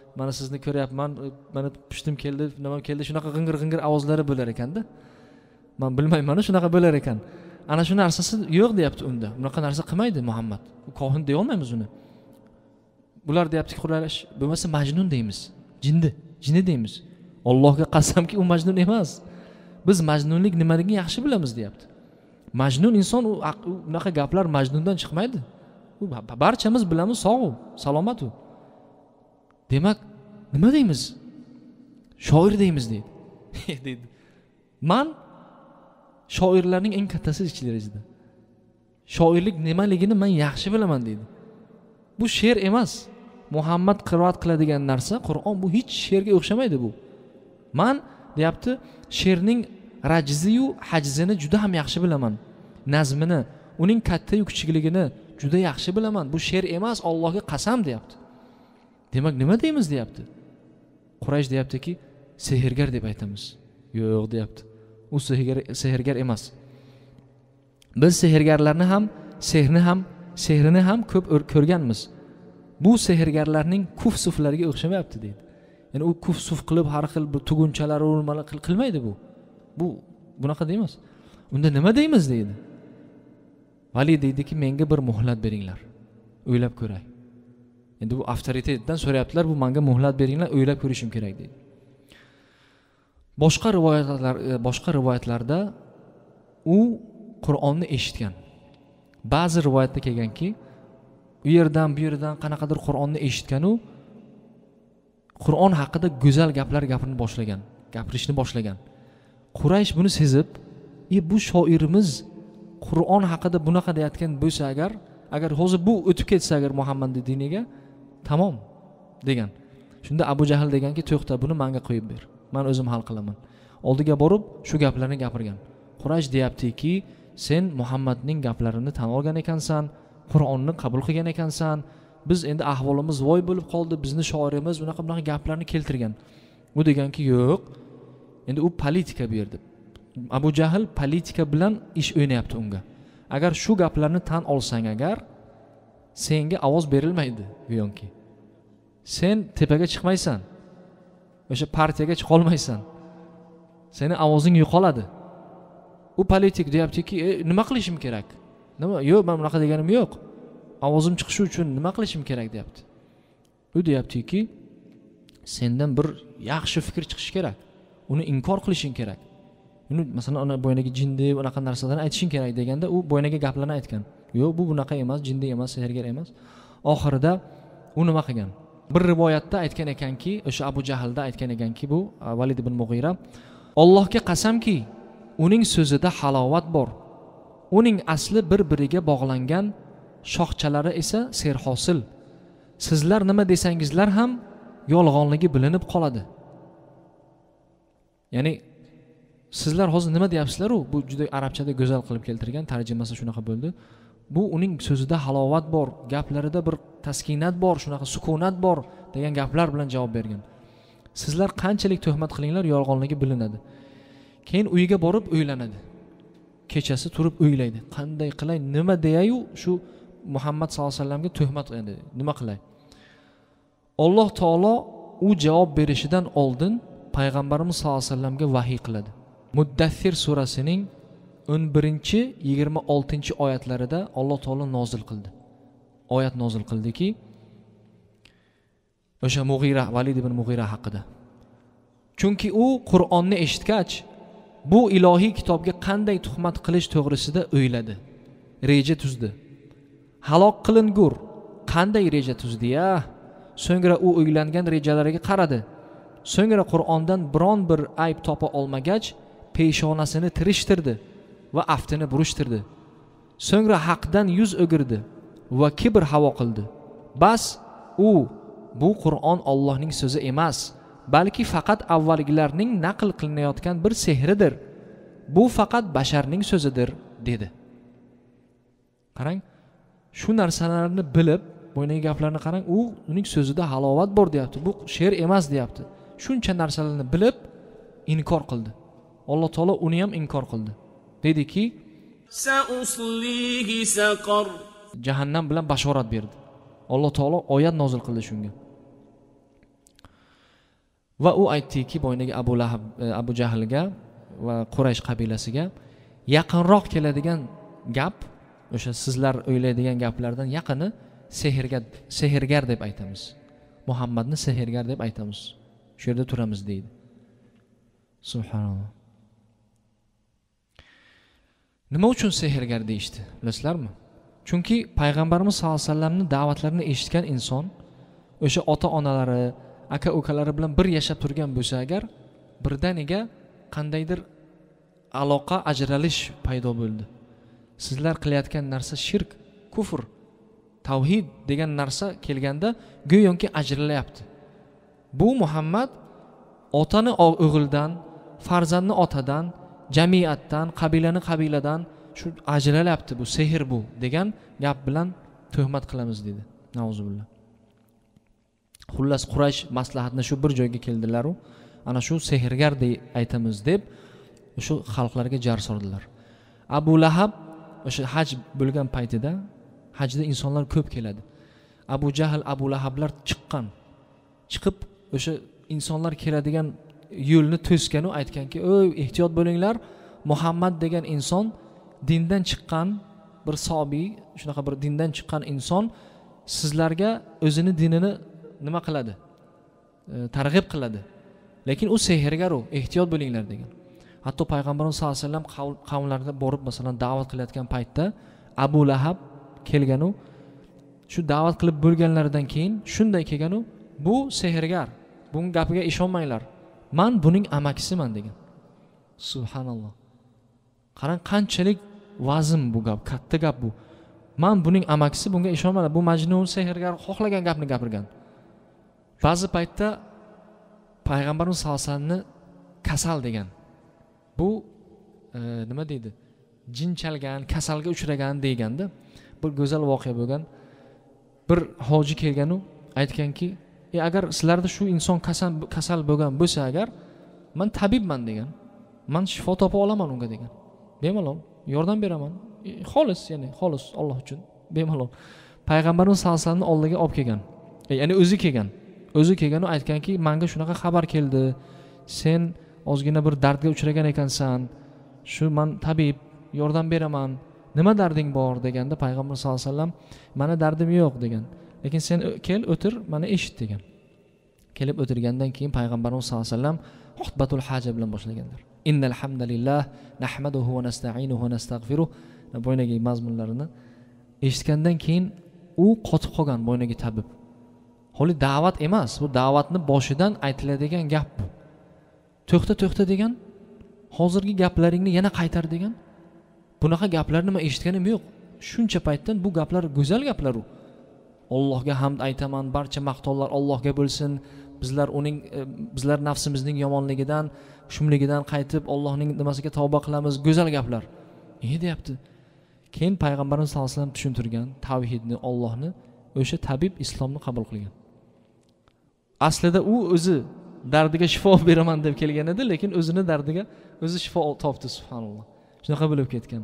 mana sizni ko'ryapman, mana pushtim keldi, nima keldi, shunaqa g'ingir ovozlari bo'lar ekanda. Men bilmayman, shunaqa bo'lar ekan. Ana shu narsasi yo'q deyapti unda. Bunaqa narsa qilmaydi Muhammad. U kohin deya olmaymiz uni. Bular deyapti Qur'onish, bo'lmasa majnun deymiz. Jinni deymiz. Allohga qasamki u majnun emas. Biz majnunlik nimaligini yaxshi bilamiz deyapti. Majnun inson u bunaqa gaplar majnundan chiqmaydi. U barchamiz bilamiz, sog', salomat u. Demak, nima deymiz? Shoir deymiz deydi. deydi. Men shoirlarning eng kattasi ichlarida. Shoirlik nimaligini men yaxshi bilaman deydi. Bu she'r emas. Muhammad qiroat qiladigan narsa, Qur'on bu hech she'rga o'xshamaydi bu. Men deyapti, she'rning rajzi-yu hajzini juda ham yaxshi bilaman. Nazmini, uning katta yu kichikligini juda yaxshi bilaman. Bu she'r emas, Allohga qasam deyapti. Demak, nima deymiz deyapti? Quraysh deyaptiki, sehrgar deb aytamiz. Yo'q deyapti. U sehrgar emas. Biz sehrgarlarni ham, sehrini ham ko'p ko'rganmiz. Bu sehrgarlarning kuf-suflariga o'xshamayapti deydi. Ya'ni u kuf-suf qilib har xil bir tugunchalar urmalar qilmaydi bu. Bu bunaqa deymiz. Unda nima deymiz deydi. Vali deydiki, menga bir muhlat beringlar. O'ylab ko'ray. Endi bu avtoritetdan so'rayaptilar, bu menga muhlat beringlar, o'ylab ko'rishim kerak deydi. Boshqa rivoyatlarda u Qur'onni eshitgan. Ba'zi rivoyatda kelganki, u yerdan bu yerdan qanaqadir Qur'onni eshitgan u Qur'on haqida go'zal gaplar gapirishni boshlagan. Quraysh buni sezib, bu shoirimiz Qur'on haqida bunaqa deyotgan bo'lsa agar hozir bu o'tib ketsa agar Muhammadning diniga, tamom degan. Shunda Abu Jahl deganki, to'xta, buni menga qo'yib ber. Men o'zim hal qilaman. Oldiga borib shu gaplarni gapirgan. Quraysh deyaptiki, sen Muhammadning gaplarini tan olgan ekansan, Qur'onni qabul qilgan ekansan. Biz endi ahvolimiz voy bo'lib qoldi, bizni shoirimiz bunaqa gaplarni keltirgan. U deganki, yo'q. Endi u politika bu yerda. Abu Jahl politika bilan ish o'ynayapti unga. Agar shu gaplarni tan olsang senga ovoz berilmaydi go'yoki. Sen tepaga chiqmaysan. O'sha partiyaga chiqa olmaysan. Seni ovozing yo'qoladi. U politik deyaptiki, nima qilishim kerak? Nima? Yo'q, men bunaqa deganim yo'q. Ovozim chiqishi uchun nima qilishim kerak deyapti. U deyaptiki, sendan bir yaxshi fikr chiqishi kerak. Uni inkor qilishing kerak. Uni masalan ona bo'ynaga jinni bunaqa narsalarni aytishing kerak deganda u bo'ynaga gaplarni aytgan. Yo'q, bu bunaqa emas, jinni emas, sehrgar emas. Oxirida u nima qilgan? Bir rivoyatda aytgan ekanki, o'sha Abu Jahlda aytgan ekanki, bu Valid ibn Mughira, Allohga qasamki, uning so'zida halovat bor. Uning asli bir-biriga bog'langan, shoxchalari esa serhosil. Sizlar nima desangizlar ham yolg'onligi bilinib qoladi. Ya'ni sizlar hozir nima deyapsizlar bu juda arabchada go'zal qilib keltirgan, tarjimasi shunaqa bo'ldi. Bu uning so'zida halovat bor, gaplarida bir taskinat bor, shunaqa sukunat bor degan gaplar bilan javob bergan. Sizlar qanchalik tuhmat qilinglar, yolg'onligi bilinadi. Keyin uyiga borib o'ylanadi. Kechasi turib o'ylaydi. Qanday qilay, nima deyayu shu Muhammad sallallohu alayhi vasallamga tuhmat qiladi. Nima qilay? Alloh taolo u javob berishidan oldin payg'ambarimiz sallallohu alayhi vasallamga vahiy qiladi. Muddathir surasining 11-26 oyatlarida Alloh taolo nozil qildi. Oyat nozil qildiki, o'sha Mughira, Valid ibn Mughira haqida. Chunki u Qur'onni eshitgach, bu ilohiy kitobga qanday tuhmat qilish to'g'risida o'yladi, reja tuzdi. Halok qilingur qanday reja tuzdi-ya? So'ngra u o'ylangan rejalariga qaradi. So'ngra Qur'ondan biron bir ayb topa olmagach, peshonasini tirishtirdi va aftini burishtirdi. So'ngra haqdan yuz o'girdi va kibr havo qildi. Bas bu Qur'on Allohning so'zi emas, balki faqat avvalgilarning naql qilinayotgan bir sehridir. Bu faqat basharning so'zidir, dedi. Qarang, shu narsalarni bilib, bo'ynagi gaplarni qarang, uning so'zida halovat bor deyapti. Bu she'r emas deyapti. Shuncha narsalarni bilib inkor qildi. Alloh taolo uni ham inkor qildi. Dediki, Sa'uslihi saqar. Jahannam bilan bashorat berdi. Alloh taolo oyat nozil qildi shunga. va u aytdiki boyagi Abu Lahab, Abu Jahlga va Quraysh qabilasiga yaqinroq keladigan gap, o'sha sizlar o'ylaydigan gaplardan yaqini sehrgar deb aytamiz. Muhammadni sehrgar deb aytamiz. Shu yerda turamiz deydi. Subhanalloh. Nima uchun sehrgar deyishdi, bilasizlarmi? Chunki payg'ambarimiz sollallohu alayhi vasallamning da'vatlarini eshitgan inson o'sha ota-onalari, aka-ukalari bilan bir yashab turgan bo'lsa agar, birdaniga qandaydir aloqa, ajralish paydo bo'ldi. Sizlar qilayotgan narsa shirk, kufr, tavhid degan narsa kelganda go'yoki ajralayapti. Bu Muhammad otani o'g'ildan, farzandni otadan, jamiyatdan, qabilani qabiladan shu ajralayapti, bu sehr bu degan gap bilan tuhmat qilamiz dedi. Nauzubillah. Xullas Quraysh maslahatni shu bir joyga keldilar u, ana shu sehrgar deb aytamiz deb shu xalqlarga jar soldilar. Abu Lahab o'sha haj bo'lgan paytida, hajda insonlar ko'p keladi. Abu Jahl, Abu Lahablar chiqib o'sha insonlar keladigan yo'lni to'sgan u aytganki, "Ey, ehtiyot bo'linglar, Muhammad degan inson dindan chiqqan bir sobiy, shunaqa bir dindan chiqqan inson sizlarga o'zini dinini nima qiladi? Targ'ib qiladi. Lekin u sehrgar, u ehtiyot bo'linglar" degan. Hatto payg'ambarimiz sollallohu alayhi vasallam qavmlarga borib masalan da'vat qilayotgan paytda Abu Lahab kelgan, u shu da'vat qilib bo'lganlaridan keyin shunday kelgan, u bu sehrgar, bunun gapiga ishonmanglar, men buning amakisiman degan. Subhanalloh. Qarang qanchalik vazn bu gap, katta gap bu. Men buning amakisi, bunga ishonmanglar, bu majnun, sehrgar, xohlagan gapni gapirgan. Ba'zi paytda payg'ambarimiz sollallohu alayhi vasallamni kasal degan. Bu nima deydi? Jin chalgan, kasalga uchragan deganda bir go'zal voqea bo'lgan. Bir hoji kelgan, u aytganki, agar sizlarda shu inson kasal bo'lgan bo'lsa agar, men tabibman degan. Men shifo topa olaman unga degan. Bemalol yordam beraman. Xolis, ya'ni xolis Alloh uchun bemalol. Payg'ambarimiz sollallohu alayhi vasallamning oldiga olib kelgan. Ya'ni o'zi kelgan. O'zi kelgan, u aytganki, menga shunaqa xabar keldi. Sen ozgina bir dardga uchragan ekansan. Shu men tabib, yordam beraman. Nima darding bor deganda payg'ambar sollallohu alayhi vasallam, "Meni dardim yo'q" degan. Lekin sen kel, o'tir, meni eshit degan. Kelib o'tirgandan keyin payg'ambarimiz sollallohu alayhi vasallam xutbatul haja bilan boshlaganlar. Innal hamdalillah nahmaduhu va nasta'inuhu va nastag'firuh bo'ynagi mazmunlarini eshitgandan keyin u qotib qolgan bo'ynagi tabib. Holi da'vat emas, bu da'vatni boshidan aytiladigan gap bu. To'xta degan, hozirgi gaplaringni yana qaytar degan. Bunaqa gaplarni men eshitganim yo'q. Shuncha paytdan bu gaplar go'zal gaplar u. Allohga hamd aytaman, barcha maqtovlar Allohga bo'lsin. Bizlar nafsimizning yomonligidan, shumligidan qaytib Allohning nimasiga tavba qilamiz. Go'zal gaplar. Deyapti. Keyin payg'ambarimiz sollallohu alayhi vasallam tushuntirgan tavhidni, Allohni, o'sha tabib islomni qabul qilgan. Aslida u o'zi dardiga shifo beraman deb kelgan edi, lekin o'zini dardiga o'zi shifo topdi, subhanalloh. Shunaqa bo'lib ketgan.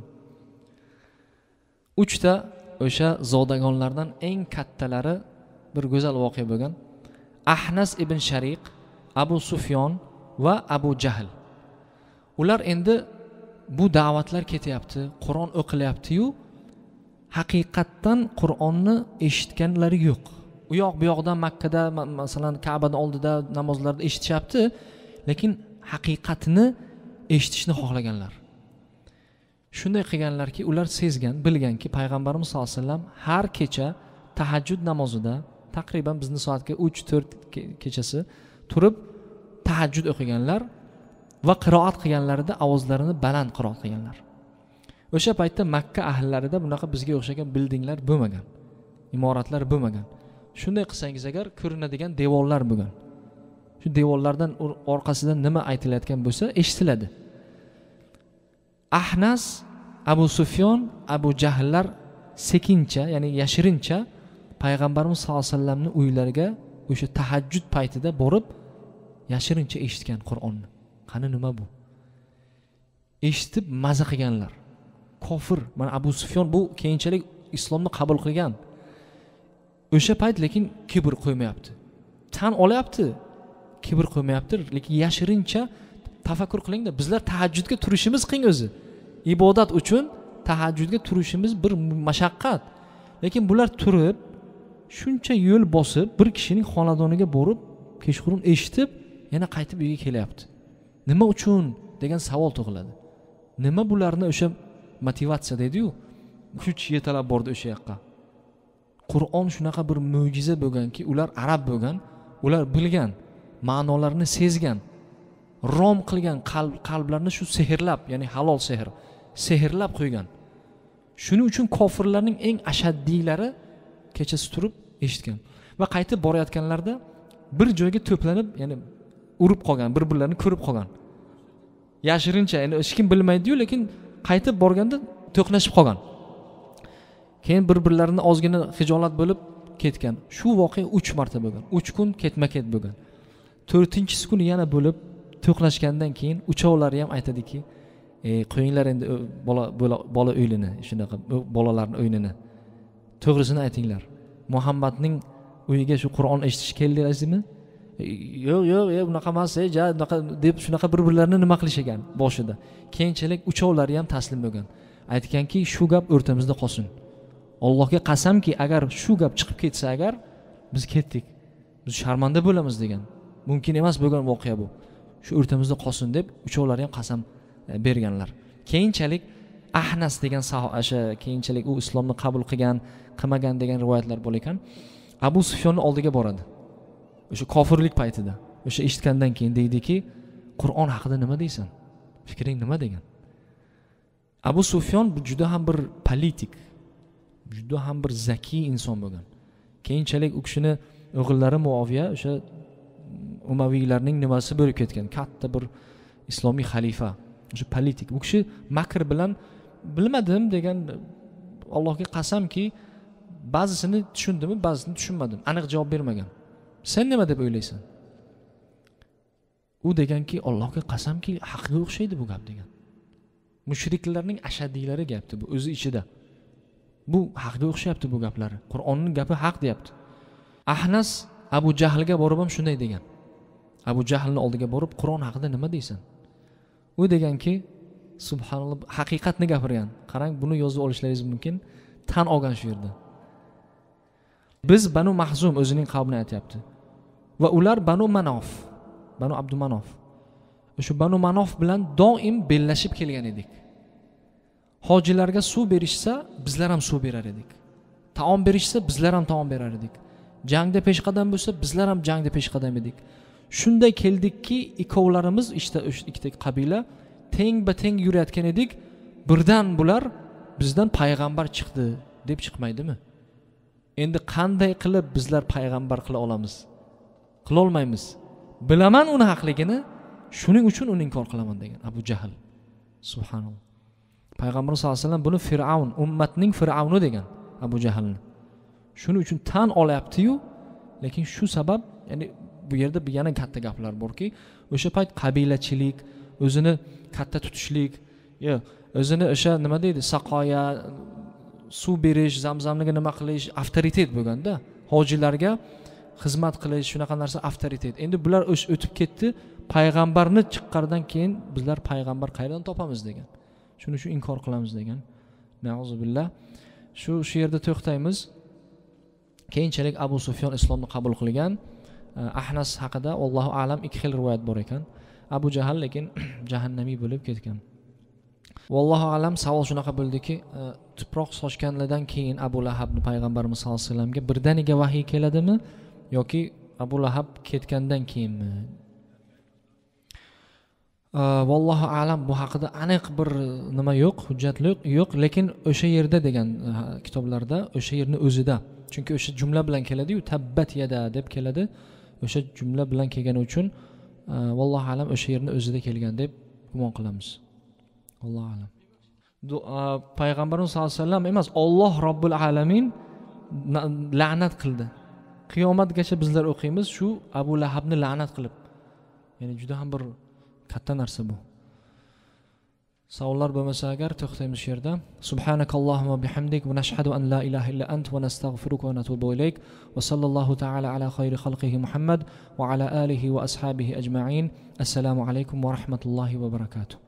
3 ta o'sha zodagonlardan eng kattalari bir go'zal voqea bo'lgan. Ahnas ibn Shariq, Abu Sufyon va Abu Jahl. Ular endi bu da'vatlar ketyapti, Qur'on o'qilyapti-yu, haqiqatdan Qur'onni eshitganlari yo'q. U yoq bu yoqdan Makkada, masalan Ka'baning oldida namozlarda eshitishyapti, lekin haqiqatni eshitishni xohlaganlar. Shunday qilganlarki, ular sezgan, bilganki payg'ambarimiz sollallohu alayhi vasallam har kecha tahajjud namozida, taqriban bizning soatga 3-4 kechasi turib tahajjud o'qiganlar va qiroat qilganlarida ovozlarini baland qiroat qilganlar. O'sha paytda Makka ahillarida bunaqa bizga o'xshagan bildinglar bo'lmagan, imoratlar bo'lmagan. Shunday qilsangiz agar ko'rinadigan devorlar bo'lgan. Shu devorlardan orqasidan nima aytilayotgan bo'lsa eshitiladi. Ahnas, Abu Sufyon, Abu Jahllar sekincha, ya'ni yashirincha payg'ambarimiz sollallohu alayhi vasallamning uylariga o'sha tahajjud paytida borib yashirincha eshitgan Qur'onni. Qani nima bu? Eshitib maza qilganlar. Kofir. Mana Abu Sufyon bu keyinchalik islomni qabul qilgan. O'sha payt lekin kibr qo'ymayapti. Tan olyapti. kibr qilmayapti, lekin yashirincha tafakkur qilingda, bizlar tahajjudga turishimiz qiyin o'zi. Ibodat uchun tahajjudga turishimiz bir mashaqqat. Lekin bular turib, shuncha yo'l bosib, bir kishining xonadoniga borib, kechqurun eshitib, yana qaytib uyga kelyapti. Nima uchun degan savol tug'iladi. Nima bularni o'sha motivatsiya deydi-yu, kuch yetalab bordi o'sha yoqqa. Qur'on shunaqa bir mo'jiza bo'lganki, ular arab bo'lgan, ular bilgan, ma'nolarini sezgan, rom qilgan qalblarni shu sehrlab, ya'ni halol sehrlab qo'ygan. Shuning uchun kofirlarning eng ashaddiylari kechasi turib eshitgan va qaytib borayotganlarda bir joyga to'planib, ya'ni urib qolgan, bir-birlarini ko'rib qolgan. Yashirincha, ya'ni hech kim bilmaydi-yu, lekin qaytib borganda to'qnashib qolgan. Keyin bir-birlarini ozgina hijolat bo'lib ketgan. Shu voqea 3 marta bo'lgan. 3 kun ketma-ket bo'lgan. 4-chi kuni yana bo'lib to'qnashgandan keyin uchovlari ham aytadiki, qo'yinglar endi bola o'yinini, shunaqa bolalarning o'yinini. To'g'risini aytinglar. Muhammadning uyiga shu Qur'on eshitish keldingizmi? Yo'q, bunaqa emas, bunaqa deb shunaqa bir-birlarini nima qilishgan boshida. Keyinchalik uchovlari ham taslim bo'lgan. Aytganki, shu gap o'rtamizda qolsin. Allohga qasamki, agar shu gap chiqib ketsa, agar biz ketdik. Biz sharmanda bo'lamiz degan. Mumkin emas bo'lgan voqea bu. Shu o'rtamizda qolsin deb uchovlari ham qasam berganlar. Keyinchalik Ahnas degan o'sha keyinchalik u islomni qabul qilmagan degan rivoyatlar bor ekan. Abu Sufyonning oldiga boradi. O'sha kofirlik paytida, o'sha eshitgandan keyin deydiki, Qur'on haqida nima deysan? Fikring nima degan? Abu Sufyon bu juda ham bir politik, juda ham bir zakiy inson bo'lgan. Keyinchalik u kishini o'g'illari Muaviya o'sha Umaviylarning nimasi bo'lib ketgan, katta bir islomiy xalifa, o'sha politik. U kishi makr bilan bilmadim degan, Allohga qasamki, ba'zisini tushundim, ba'zisini tushunmadim. Aniq javob bermagan. Sen nima deb o'ylaysan? U deganki, Allohga qasamki, haqqa o'xshaydi bu gap degan. Mushriklarning ashaddiylari gapti bu o'zi ichida. Bu haqqa o'xshayapti bu gaplari. Qur'onning gapi haq deyapti. Ahnas Abu Jahlga borib ham shunday degan. Abu Jahlning oldiga borib, Qur'on haqida nima deysan? U deganki, subhanalloh, haqiqatni gapirgan. Qarang, buni yozib olishlaringiz mumkin. Tan olgan shu yerda. Biz Banu Mahzum o'zining qavmini aytayapti. Va ular Banu Manof, Banu Abdumanof. O'sha Banu Manof bilan doim bellashib kelgan edik. Hojilarga suv berishsa, bizlar ham suv berar edik. Taom berishsa, bizlar ham taom berar edik. Jangda peshqadam bo'lsa, bizlar ham jangda peshqadam edik. Shunday keldikki, ikkovlarimiz ishda ikkita qabila teng-ba-teng yurayotgan edik. Birdan bular bizdan payg'ambar chiqdi deb chiqmaydimi? Endi qanday qilib bizlar payg'ambar qila olamiz? Qila olmaymiz. Bilaman uni haqligini, shuning uchun uni inkor qilaman degan Abu Jahl. Subhanalloh. Payg'ambar sollallohu alayhi vasallam buni Fir'avn, ummatning Fir'avni degan Abu Jahlni. Shuning uchun tan olyapti-yu, lekin shu sabab, ya'ni bu yerda yana katta gaplar borki, o'sha payt qabilachilik, o'zini katta tutishlik, o'zini o'sha nima deydi, saqoya, suv berish, zamzamniga nima qilish, avtoritet bo'lganda, hojilarga xizmat qilish, shunaqa narsa avtoritet. Endi bular o'tib ketdi, payg'ambarni chiqqandan keyin bizlar payg'ambar qayerdan topamiz degan. Shuni shu inkor qilamiz degan. Nauzubillah. Shu yerda to'xtaymiz. Keyinchalik Abu Sufyon islomni qabul qilgan. Ahnas haqida Allohu a'lam 2 xil rivoyat bor ekan. Abu Jahl lekin jahannamiy bo'lib ketgan. Vallohu a'lam. Savol shunaqa bo'ldiki, tuproq sochganlardan keyin Abu Lahabni payg'ambarimiz sollallohu alayhi vasallamga birdaniga vahiy keladimi yoki Abu Lahab ketgandan keyinmi? Vallohu a'lam, bu haqida aniq bir nima yo'q, hujjat yo'q, lekin o'sha yerda degan kitoblarda, o'sha yerni o'zida. Chunki o'sha jumla bilan keladi-yu, tabbat yada deb keladi. O'sha jumla bilan kelgani uchun vallohu a'lam o'sha yerni o'zida kelgan deb gumon qilamiz. Allohu a'lam. Payg'ambarimiz sollallohu alayhi vasallam emas, Alloh Robbul alamin la'nat qildi. Qiyomatgacha bizlar o'qiymiz shu Abu Lahabni la'nat qilib. Ya'ni juda ham bir katta narsa bu. Savollar bo'lmasa agar to'xtaymiz shu yerda. Subhanakallohumma bihamdik va nashhadu an la ilaha illa ant va nastag'firuka va natubu ilayk va sallallohu ta'ala ala khayri khalqihi Muhammad va ala alihi va ashabihi ajma'in. Assalomu alaykum va rahmatullohi va barakatuh.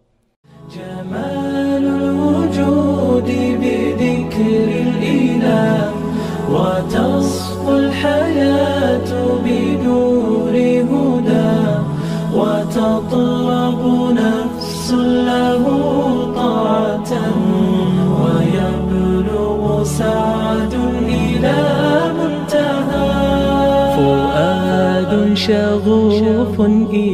جمال الوجود بذكر الإله وتصفو الحياة بنور هدى وتطلب نفس له طاعة ويبلغ سعد إلى منتهى فؤاد شغوف